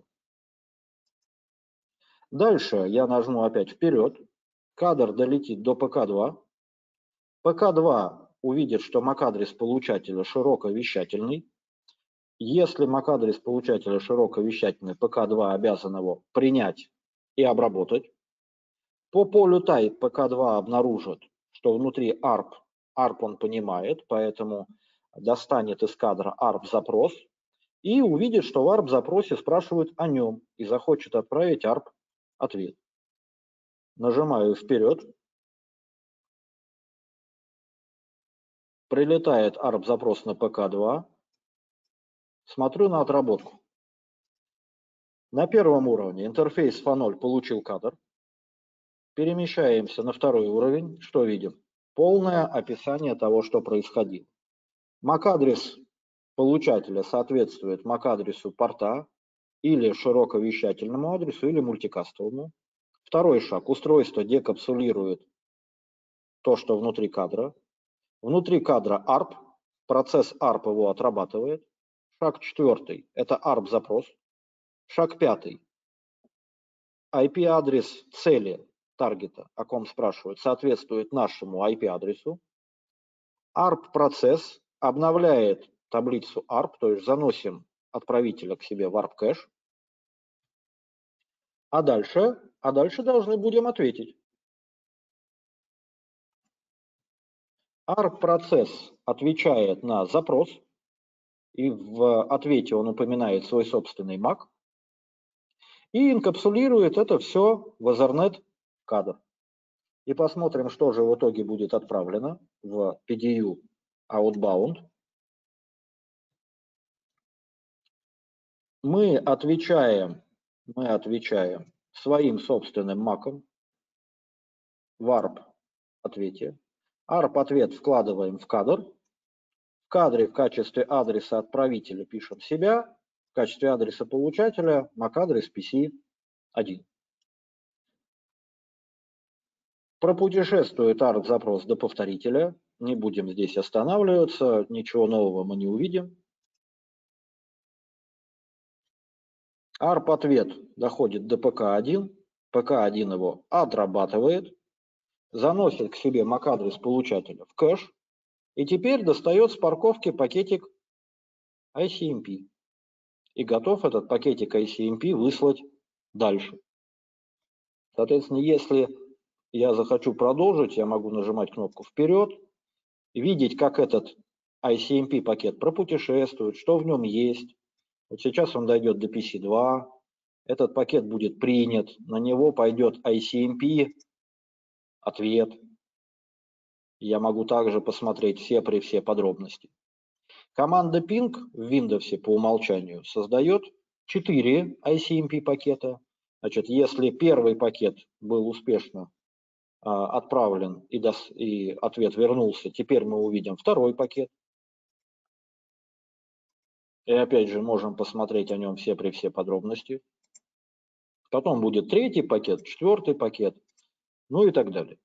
Дальше я нажму опять вперед. Кадр долетит до пэ ка два. пэ ка два увидит, что MAC-адрес получателя широковещательный. Если MAC-адрес получателя широковещательный, пэ ка два обязан его принять и обработать. По полю type пэ ка два обнаружит, что внутри арп, арп он понимает, поэтому достанет из кадра арп-запрос и увидит, что в арп-запросе спрашивают о нем и захочет отправить арп-ответ. Нажимаю вперед. Прилетает эй ар пи-запрос на пэ ка два. Смотрю на отработку. На первом уровне интерфейс эф ноль получил кадр. Перемещаемся на второй уровень. Что видим? Полное описание того, что происходило. эм эй си-адрес получателя соответствует эм эй си-адресу порта или широковещательному адресу, или мультикастовому. Второй шаг. Устройство декапсулирует то, что внутри кадра. Внутри кадра эй ар пи. Процесс эй ар пи его отрабатывает. Шаг четвертый. Это эй ар пи-запрос. Шаг пятый. ай пи-адрес цели таргета, о ком спрашивают, соответствует нашему ай пи-адресу. эй ар пи-процесс обновляет таблицу эй ар пи, то есть заносим отправителя к себе в эй ар пи-кэш. А дальше, а дальше должны будем ответить. эй ар пи-процесс отвечает на запрос, и в ответе он упоминает свой собственный мак, и инкапсулирует это все в Ethernet кадр. И посмотрим, что же в итоге будет отправлено в пи ди ю outbound. Мы отвечаем, мы отвечаем своим собственным маком в эй ар пи-ответе. эй ар пи-ответ вкладываем в кадр. В кадре в качестве адреса отправителя пишем себя, в качестве адреса получателя мак-адрес пи си один. Пропутешествует эй ар пи-запрос до повторителя. Не будем здесь останавливаться, ничего нового мы не увидим. эй ар пи-ответ доходит до пэ ка один, пэ ка один его отрабатывает, заносит к себе мак-адрес получателя в кэш, и теперь достает с парковки пакетик ай си эм пи. И готов этот пакетик ай си эм пи выслать дальше. Соответственно, если я захочу продолжить, я могу нажимать кнопку «Вперед», видеть, как этот ай си эм пи пакет пропутешествует, что в нем есть. Вот сейчас он дойдет до пи си два, этот пакет будет принят, на него пойдет ай си эм пи ответ. Я могу также посмотреть все при все подробности. Команда ping в Windows по умолчанию создает четыре ай си эм пи пакета. Значит, если первый пакет был успешно а, отправлен и, дос, и ответ вернулся, теперь мы увидим второй пакет. И опять же можем посмотреть о нем все при все подробности. Потом будет третий пакет, четвертый пакет, ну и так далее.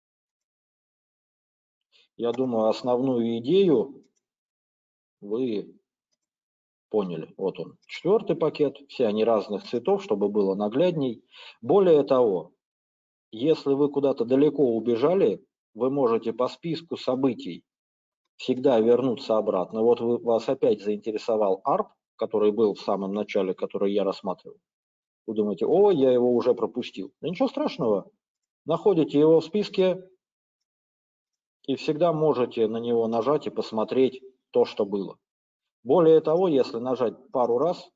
Я думаю, основную идею вы поняли. Вот он, четвертый пакет, все они разных цветов, чтобы было наглядней. Более того, если вы куда-то далеко убежали, вы можете по списку событий всегда вернуться обратно. Вот вы, вас опять заинтересовал эй ар пи, который был в самом начале, который я рассматривал. Вы думаете, о, я его уже пропустил. Да ничего страшного. Находите его в списке и всегда можете на него нажать и посмотреть то, что было. Более того, если нажать пару раз,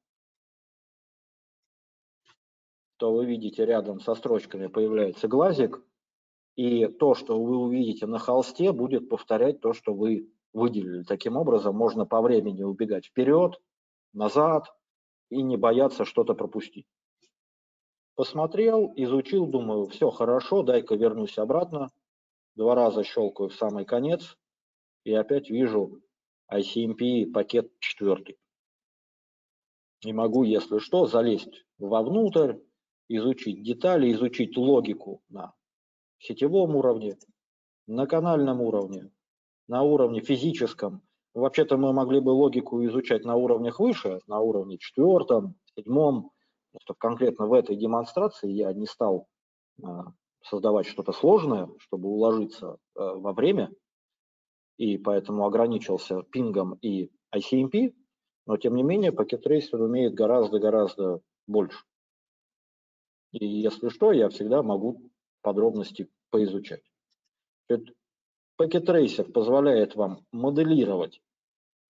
то вы видите рядом со строчками появляется глазик, и то, что вы увидите на холсте, будет повторять то, что вы выделили. Таким образом, можно по времени убегать вперед, назад и не бояться что-то пропустить. Посмотрел, изучил, думаю, все хорошо, дай-ка вернусь обратно. Два раза щелкаю в самый конец и опять вижу ай си эм пи пакет четвертый. И могу, если что, залезть вовнутрь, изучить детали, изучить логику на сетевом уровне, на канальном уровне, на уровне физическом. Вообще-то мы могли бы логику изучать на уровнях выше, на уровне четвертом, седьмом. Просто конкретно в этой демонстрации я не стал создавать что-то сложное, чтобы уложиться во время, и поэтому ограничился пингом и ай си эм пи, но тем не менее Packet Tracer умеет гораздо-гораздо больше. И если что, я всегда могу подробности поизучать. Packet Tracer позволяет вам моделировать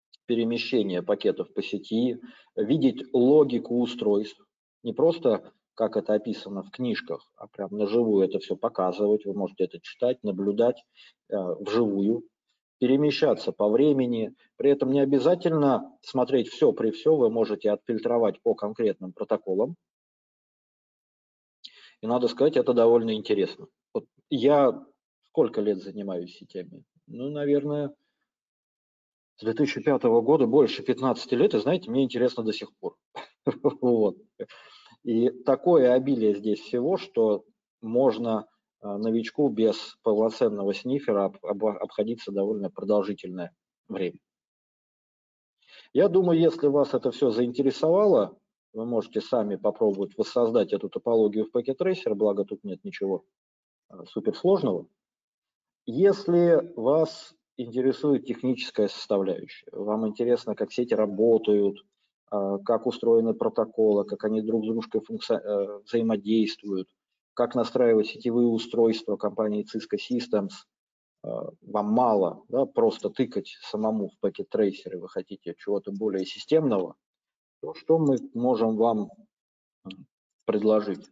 перемещение пакетов по сети, видеть логику устройств, не просто как это описано в книжках, а прям наживую это все показывать. Вы можете это читать, наблюдать э, вживую, перемещаться по времени. При этом не обязательно смотреть все при все, вы можете отфильтровать по конкретным протоколам. И надо сказать, это довольно интересно. Вот я сколько лет занимаюсь сетями? Ну, наверное, с две тысячи пятого года, больше пятнадцати лет, и знаете, мне интересно до сих пор. Вот. И такое обилие здесь всего, что можно новичку без полноценного снифера обходиться довольно продолжительное время. Я думаю, если вас это все заинтересовало, вы можете сами попробовать воссоздать эту топологию в Packet Tracer, благо тут нет ничего суперсложного. Если вас интересует техническая составляющая, вам интересно, как сети работают, как устроены протоколы, как они друг с дружкой функци... взаимодействуют, как настраивать сетевые устройства компании Cisco Systems, вам мало, да, просто тыкать самому в Packet Tracer, и вы хотите чего-то более системного, то что мы можем вам предложить?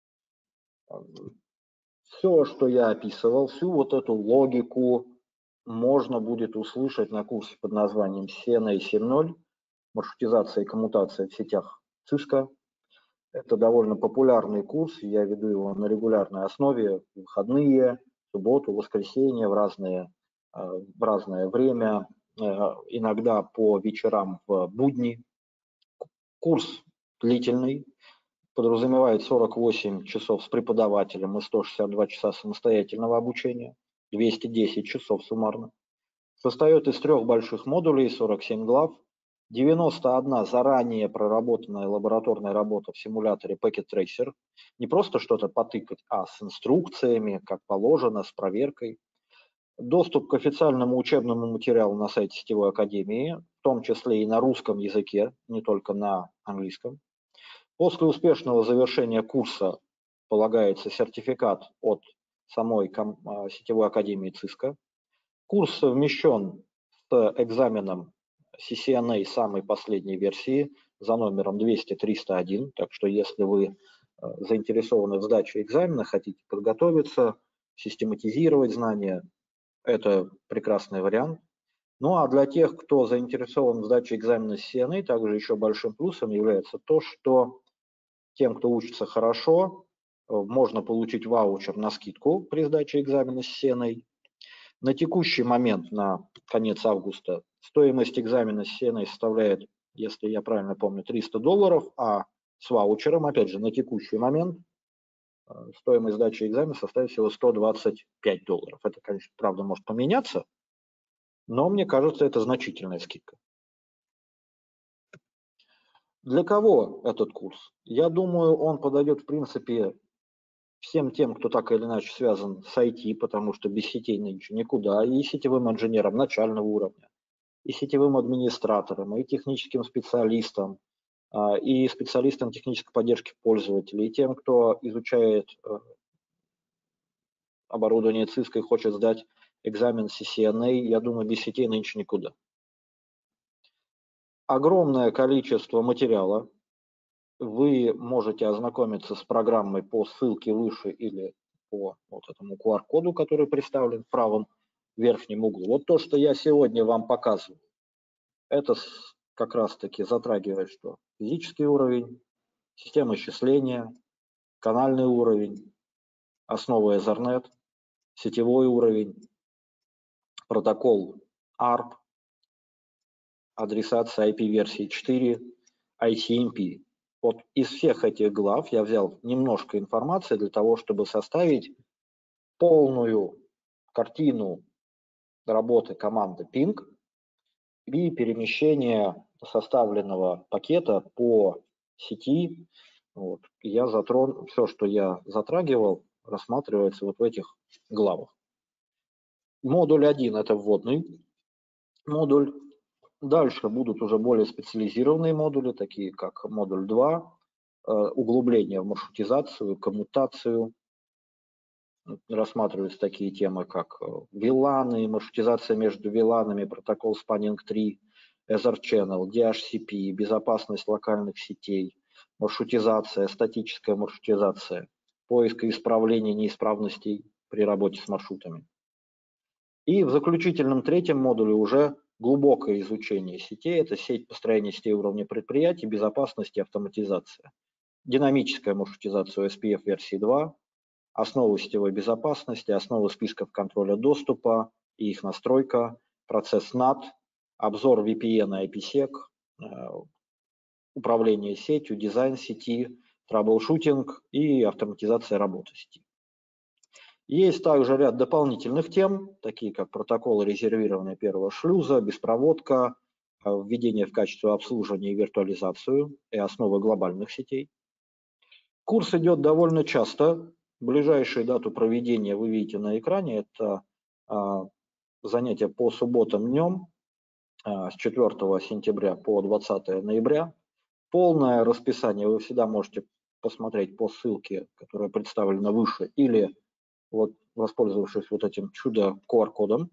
Все, что я описывал, всю вот эту логику можно будет услышать на курсе под названием си эн эй семь ноль, маршрутизация и коммутация в сетях Cisco. Это довольно популярный курс, я веду его на регулярной основе, в выходные, в субботу, воскресенье, в, разные, в разное время, иногда по вечерам в будни. Курс длительный, подразумевает сорок восемь часов с преподавателем и сто шестьдесят два часа самостоятельного обучения, двести десять часов суммарно. Состоит из трех больших модулей, сорок семь глав, девяносто одна заранее проработанная лабораторная работа в симуляторе Packet Tracer. Не просто что-то потыкать, а с инструкциями, как положено, с проверкой. Доступ к официальному учебному материалу на сайте Сетевой Академии, в том числе и на русском языке, не только на английском. После успешного завершения курса полагается сертификат от самой Сетевой Академии Cisco. Курс совмещен с экзаменом си си эн эй самой последней версии за номером двести триста один, так что если вы заинтересованы в сдаче экзамена, хотите подготовиться, систематизировать знания, это прекрасный вариант. Ну а для тех, кто заинтересован в сдаче экзамена си си эн эй, также еще большим плюсом является то, что тем, кто учится хорошо, можно получить ваучер на скидку при сдаче экзамена си си эн эй. На текущий момент, на конец августа, стоимость экзамена си си эн эй составляет, если я правильно помню, триста долларов, а с ваучером, опять же, на текущий момент стоимость сдачи экзамена составит всего сто двадцать пять долларов. Это, конечно, правда, может поменяться, но мне кажется, это значительная скидка. Для кого этот курс? Я думаю, он подойдет, в принципе, всем тем, кто так или иначе связан с ай ти, потому что без сетей нынче никуда, и сетевым инженерам начального уровня, и сетевым администраторам, и техническим специалистам, и специалистам технической поддержки пользователей, и тем, кто изучает оборудование Cisco и хочет сдать экзамен си си эн эй, я думаю, без сетей нынче никуда. Огромное количество материала. Вы можете ознакомиться с программой по ссылке выше или по вот этому ку ар-коду, который представлен в правом верхнем углу. Вот то, что я сегодня вам показываю, это как раз-таки затрагивает что? Физический уровень, система счисления, канальный уровень, основы Ethernet, сетевой уровень, протокол арп, адресация ай пи версии четыре, ай си эм пи. Вот из всех этих глав я взял немножко информации для того, чтобы составить полную картину работы команды пинг и перемещения составленного пакета по сети. Вот. Я затрон... Все, что я затрагивал, рассматривается вот в этих главах. Модуль один – это вводный модуль. Дальше будут уже более специализированные модули, такие как модуль два, углубление в маршрутизацию, коммутацию. Рассматриваются такие темы, как виланы, маршрутизация между виланами, протокол спаннинг три, Ether Channel, ди эйч си пи, безопасность локальных сетей, маршрутизация, статическая маршрутизация, поиск и исправление неисправностей при работе с маршрутами. И в заключительном третьем модуле уже глубокое изучение сетей. Это сеть построения сетей уровня предприятий, безопасность и автоматизация. Динамическая маршрутизация эс пи эф версии два, основы сетевой безопасности, основы списков контроля доступа и их настройка, процесс нат, обзор ви пи эн и ай пи сек, управление сетью, дизайн сети, траблшутинг и автоматизация работы сети. Есть также ряд дополнительных тем, такие как протоколы резервирования первого шлюза, беспроводка, введение в качестве обслуживания и виртуализацию и основы глобальных сетей. Курс идет довольно часто. Ближайшую дату проведения вы видите на экране. Это а, занятия по субботам днем а, с четвёртого сентября по двадцатое ноября. Полное расписание вы всегда можете посмотреть по ссылке, которая представлена выше, или вот воспользовавшись вот этим чудо-ку ар кодом.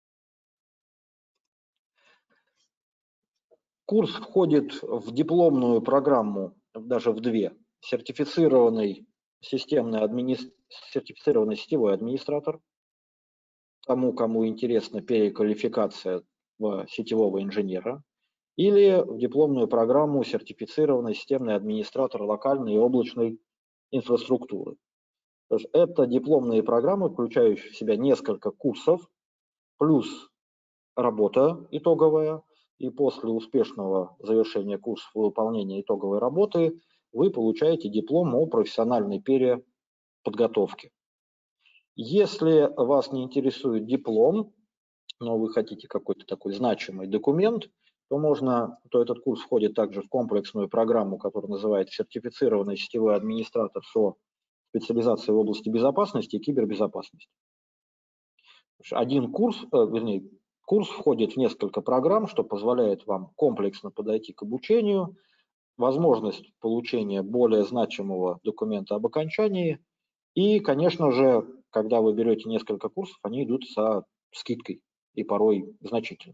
Курс входит в дипломную программу, даже в две. Сертифицированный системный администр... сертифицированный сетевой администратор. Тому, кому интересна переквалификация в сетевого инженера. Или в дипломную программу сертифицированный системный администратор локальной и облачной инфраструктуры. То есть это дипломные программы, включающие в себя несколько курсов, плюс работа итоговая, и после успешного завершения курсов и выполнения итоговой работы вы получаете диплом о профессиональной переподготовке. Если вас не интересует диплом, но вы хотите какой-то такой значимый документ, то можно, то этот курс входит также в комплексную программу, которая называется «Сертифицированный сетевой администратор со специализацией в области безопасности и кибербезопасности». Один курс, вернее, курс входит в несколько программ, что позволяет вам комплексно подойти к обучению, возможность получения более значимого документа об окончании и, конечно же, когда вы берете несколько курсов, они идут со скидкой и порой значительно.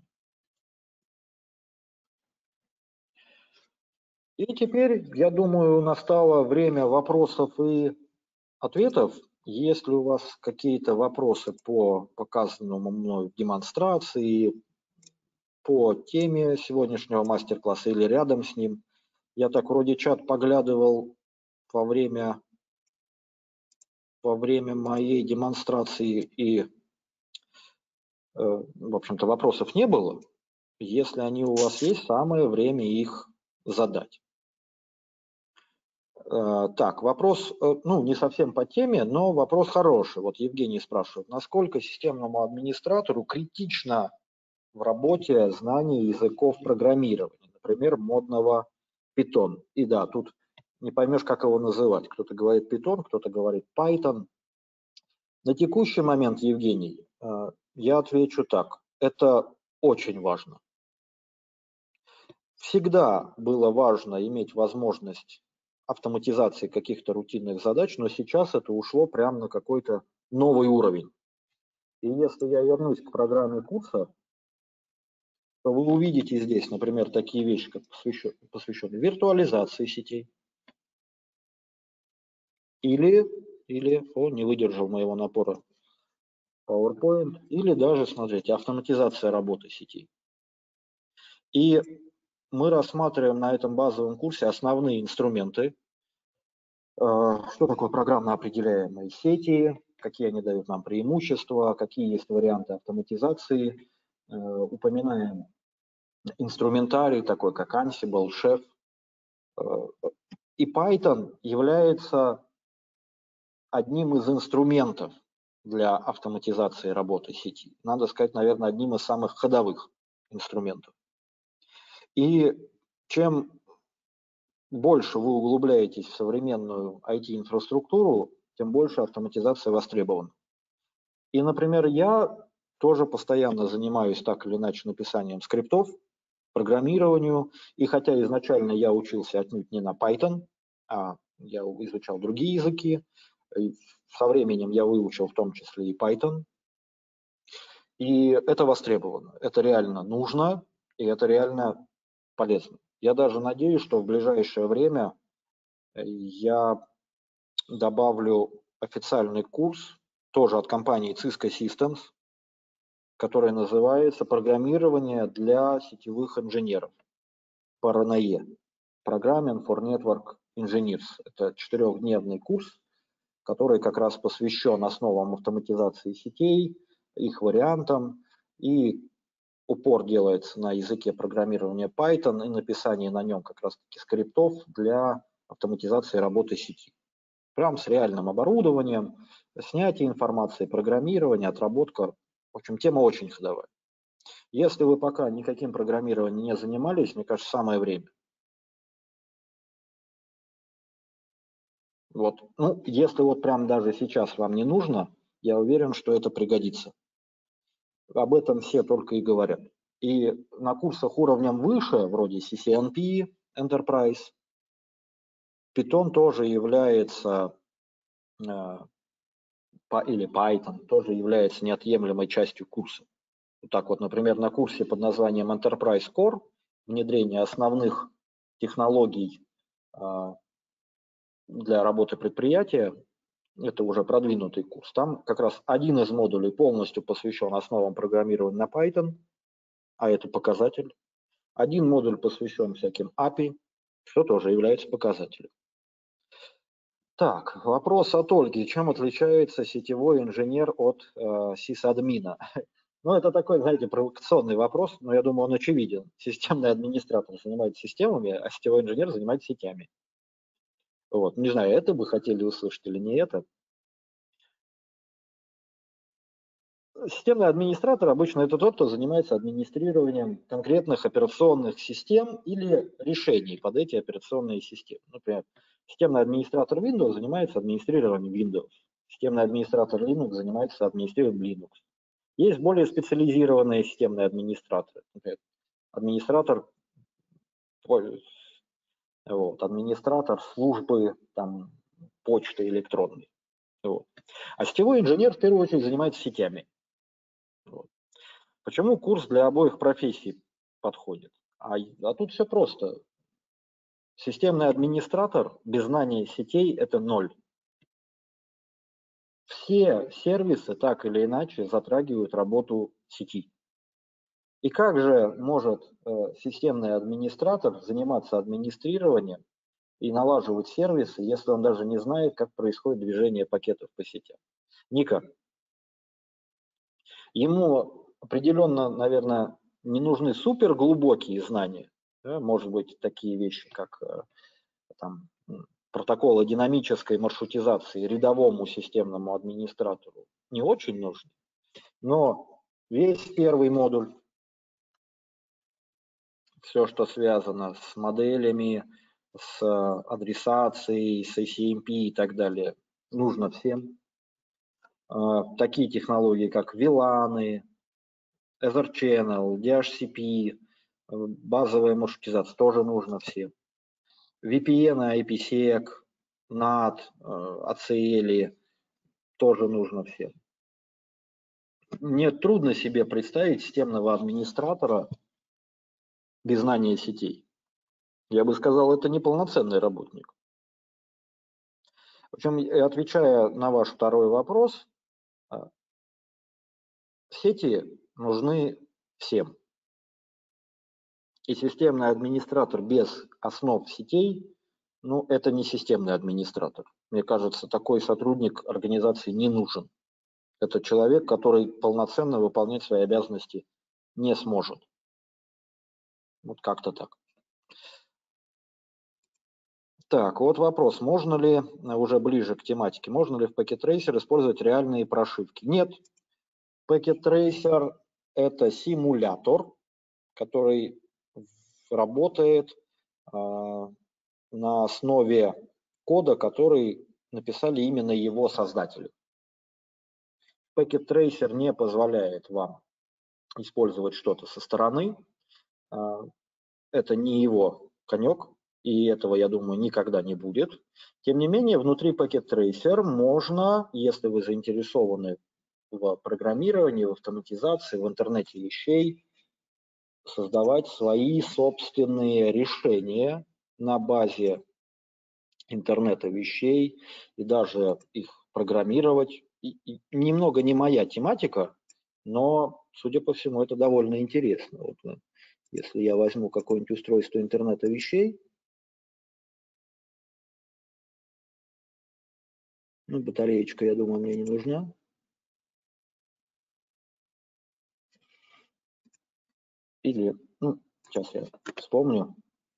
И теперь, я думаю, настало время вопросов и ответов. Если у вас какие-то вопросы по показанному мной демонстрации, по теме сегодняшнего мастер-класса или рядом с ним, я так вроде чат поглядывал во время, во время моей демонстрации и, э, в общем-то, вопросов не было. Если они у вас есть, самое время их задать. Так, вопрос, ну, не совсем по теме, но вопрос хороший. Вот Евгений спрашивает, насколько системному администратору критично в работе знание языков программирования, например, модного Python. И да, тут не поймешь, как его называть. Кто-то говорит Python, кто-то говорит Python. На текущий момент, Евгений, я отвечу так. Это очень важно. Всегда было важно иметь возможность автоматизации каких-то рутинных задач, но сейчас это ушло прямо на какой-то новый уровень. И если я вернусь к программе курса, то вы увидите здесь, например, такие вещи, как посвященные виртуализации сетей. Или, или, о, не выдержал моего напора PowerPoint, или даже, смотрите, автоматизация работы сетей. И мы рассматриваем на этом базовом курсе основные инструменты, что такое программно определяемые сети, какие они дают нам преимущества, какие есть варианты автоматизации. Упоминаем инструментарий, такой как Ansible, Chef. И Python является одним из инструментов для автоматизации работы сети. Надо сказать, наверное, одним из самых ходовых инструментов. И чем больше вы углубляетесь в современную ай ти-инфраструктуру, тем больше автоматизация востребована. И, например, я тоже постоянно занимаюсь так или иначе написанием скриптов, программированию. И хотя изначально я учился отнюдь не на Python, а я изучал другие языки, и со временем я выучил в том числе и Python. И это востребовано, это реально нужно, и это реально полезно. Я даже надеюсь, что в ближайшее время я добавлю официальный курс, тоже от компании Cisco Systems, который называется «Программирование для сетевых инженеров» по эр эн и, Programming for Network Engineers. Это четырехдневный курс, который как раз посвящен основам автоматизации сетей, их вариантам, и упор делается на языке программирования Python и написание на нем как раз-таки скриптов для автоматизации работы сети. Прям с реальным оборудованием, снятие информации, программирование, отработка. В общем, тема очень ходовая. Если вы пока никаким программированием не занимались, мне кажется, самое время. Вот. Ну, если вот прям даже сейчас вам не нужно, я уверен, что это пригодится. Об этом все только и говорят. И на курсах уровнем выше, вроде си си эн пи, Enterprise, Python тоже является, или Python тоже является неотъемлемой частью курса. Так вот, например, на курсе под названием Enterprise Core, внедрение основных технологий для работы предприятия, это уже продвинутый курс. Там как раз один из модулей полностью посвящен основам программирования на Python, а это показатель. Один модуль посвящен всяким эй пи ай, что тоже является показателем. Так, вопрос от Ольги. Чем отличается сетевой инженер от э, сисадмина? Ну, это такой, знаете, провокационный вопрос, но я думаю, он очевиден. Системный администратор занимается системами, а сетевой инженер занимается сетями. Вот. Не знаю, это бы хотели услышать или не это. Системный администратор обычно это тот, кто занимается администрированием конкретных операционных систем или решений под эти операционные системы. Например, системный администратор Windows занимается администрированием Windows. Системный администратор Linux занимается администрированием Linux. Есть более специализированные системные администраторы. Например, администратор, вот, администратор службы там, почты электронной. Вот. А сетевой инженер в первую очередь занимается сетями. Вот. Почему курс для обоих профессий подходит? А, а тут все просто. Системный администратор без знания сетей – это ноль. Все сервисы так или иначе затрагивают работу сети. И как же может э, системный администратор заниматься администрированием и налаживать сервисы, если он даже не знает, как происходит движение пакетов по сетям? Никак. Ему определенно, наверное, не нужны суперглубокие знания. Да, может быть, такие вещи, как там, протоколы динамической маршрутизации рядовому системному администратору не очень нужны. Но весь первый модуль, все, что связано с моделями, с адресацией, с эй си эм пи и так далее, нужно всем. Такие технологии, как виланы, Ether Channel, ди эйч си пи, базовая маршрутизация тоже нужно всем. ви пи эн, ай пи сек, нат, эй си эл тоже нужно всем. Мне трудно себе представить системного администратора без знания сетей. Я бы сказал, это неполноценный работник. В общем, отвечая на ваш второй вопрос, сети нужны всем. И системный администратор без основ сетей, ну, это не системный администратор. Мне кажется, такой сотрудник организации не нужен. Это человек, который полноценно выполнять свои обязанности не сможет. Вот как-то так. Так, вот вопрос. Можно ли, уже ближе к тематике, можно ли в Packet Tracer использовать реальные прошивки? Нет. Packet Tracer – это симулятор, который работает э, на основе кода, который написали именно его создатели. Packet Tracer не позволяет вам использовать что-то со стороны. Э, это не его конек, и этого, я думаю, никогда не будет. Тем не менее, внутри Packet Tracer можно, если вы заинтересованы в программировании, в автоматизации, в интернете вещей, создавать свои собственные решения на базе интернета вещей и даже их программировать. И, и немного не моя тематика, но, судя по всему, это довольно интересно. Вот, э, если я возьму какое-нибудь устройство интернета вещей, ну, батареечка, я думаю, мне не нужна. Или, ну, сейчас я вспомню.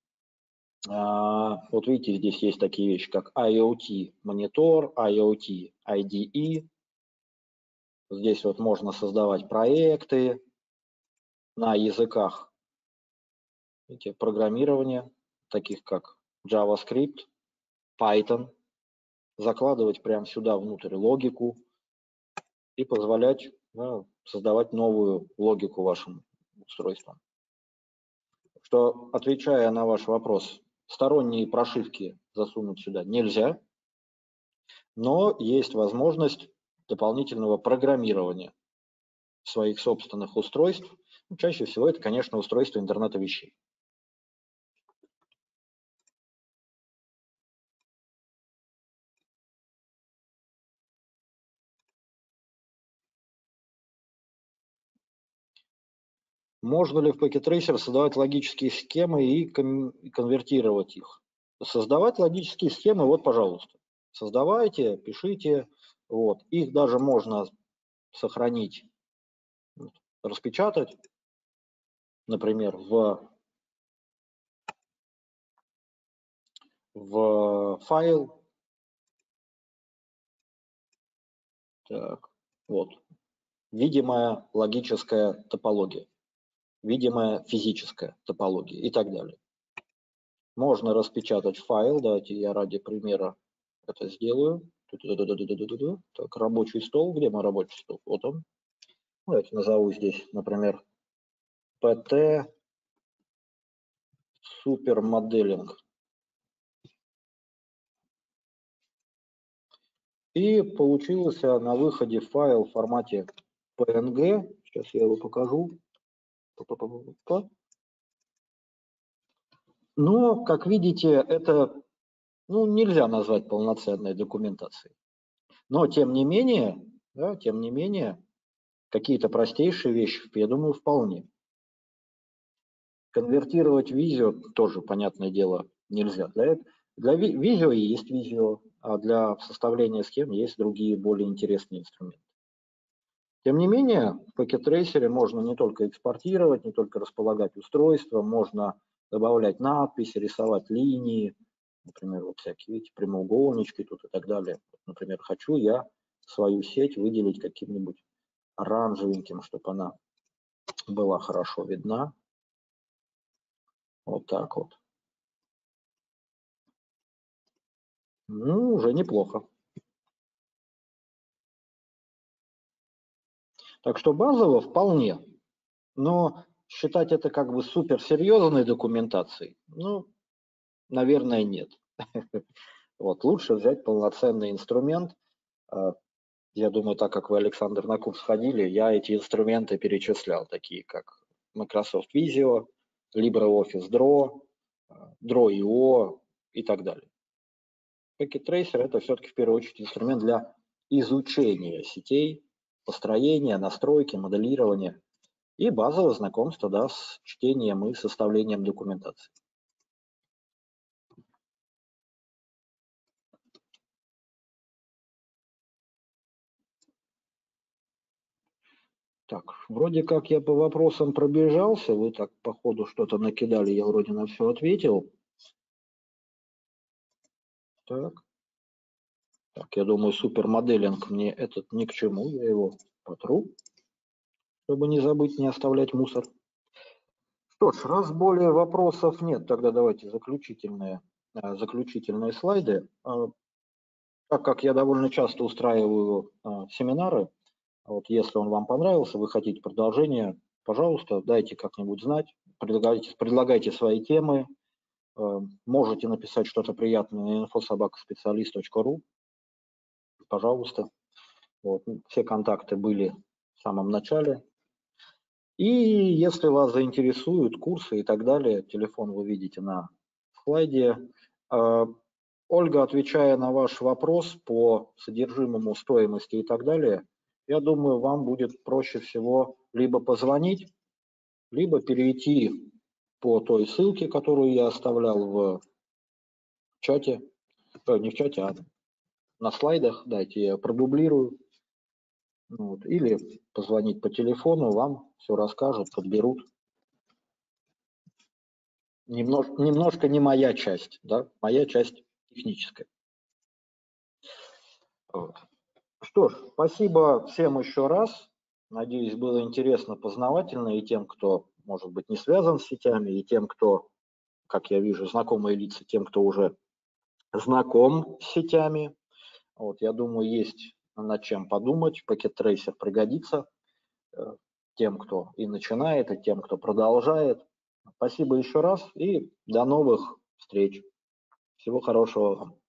А, вот видите, здесь есть такие вещи, как IoT монитор, IoT ай ди и. Здесь вот можно создавать проекты на языках эти, программирования, таких как JavaScript, Python, закладывать прямо сюда внутрь логику и позволять, да, создавать новую логику вашим устройствам. Что, отвечая на ваш вопрос, сторонние прошивки засунуть сюда нельзя, но есть возможность дополнительного программирования своих собственных устройств. Ну, чаще всего это, конечно, устройство интернета вещей. Можно ли в Packet Tracer создавать логические схемы и конвертировать их? Создавать логические схемы, вот, пожалуйста. Создавайте, пишите. Вот. Их даже можно сохранить, распечатать, например, в, в файл. Так, вот. Видимая логическая топология, видимая физическая топология и так далее. Можно распечатать файл. Давайте я ради примера это сделаю. Так, рабочий стол. Где мой рабочий стол? Вот он. Давайте назову здесь, например, пи ти супермоделинг. И получился на выходе файл в формате пи эн джи. Сейчас я его покажу. Но, как видите, это, ну, нельзя назвать полноценной документацией. Но, тем не менее, да, тем не менее, какие-то простейшие вещи, я думаю, вполне. Конвертировать видео тоже, понятное дело, нельзя. Для, для видео есть видео, а для составления схем есть другие, более интересные инструменты. Тем не менее, в Packet Tracer можно не только экспортировать, не только располагать устройства, можно добавлять надписи, рисовать линии, например, вот всякие эти прямоугольнички тут и так далее. Например, хочу я свою сеть выделить каким-нибудь оранжевеньким, чтобы она была хорошо видна. Вот так вот. Ну, уже неплохо. Так что базово вполне. Но считать это как бы суперсерьезной документацией, ну, наверное, нет. Вот, лучше взять полноценный инструмент. Я думаю, так как вы, Александр, на курс ходили, я эти инструменты перечислял, такие как Microsoft Visio, LibreOffice Draw, Draw точка ай о и так далее. Packet Tracer – это все-таки в первую очередь инструмент для изучения сетей, построения, настройки, моделирования и базового знакомства, да, с чтением и составлением документации. Так, вроде как я по вопросам пробежался, вы так по ходу что-то накидали, я вроде на все ответил. Так. Так, я думаю, супермоделинг мне этот ни к чему, я его потру, чтобы не забыть, не оставлять мусор. Что ж, раз более вопросов нет, тогда давайте заключительные, заключительные слайды. Так как я довольно часто устраиваю семинары, вот если он вам понравился, вы хотите продолжение, пожалуйста, дайте как-нибудь знать, предлагайте, предлагайте свои темы, можете написать что-то приятное на инфо собака специалист точка ру, пожалуйста. Вот, все контакты были в самом начале. И если вас заинтересуют курсы и так далее, телефон вы видите на слайде. Ольга, отвечая на ваш вопрос по содержимому, стоимости и так далее, я думаю, вам будет проще всего либо позвонить, либо перейти по той ссылке, которую я оставлял в чате, э, не в чате, а на слайдах, дайте я продублирую, вот, или позвонить по телефону, вам все расскажут, подберут. Немнож, немножко не моя часть, да, моя часть техническая. Вот. Что ж, спасибо всем еще раз. Надеюсь, было интересно, познавательно и тем, кто, может быть, не связан с сетями, и тем, кто, как я вижу, знакомые лица, тем, кто уже знаком с сетями. Вот, я думаю, есть над чем подумать. Packet Tracer пригодится э, тем, кто и начинает, и тем, кто продолжает. Спасибо еще раз и до новых встреч. Всего хорошего вам.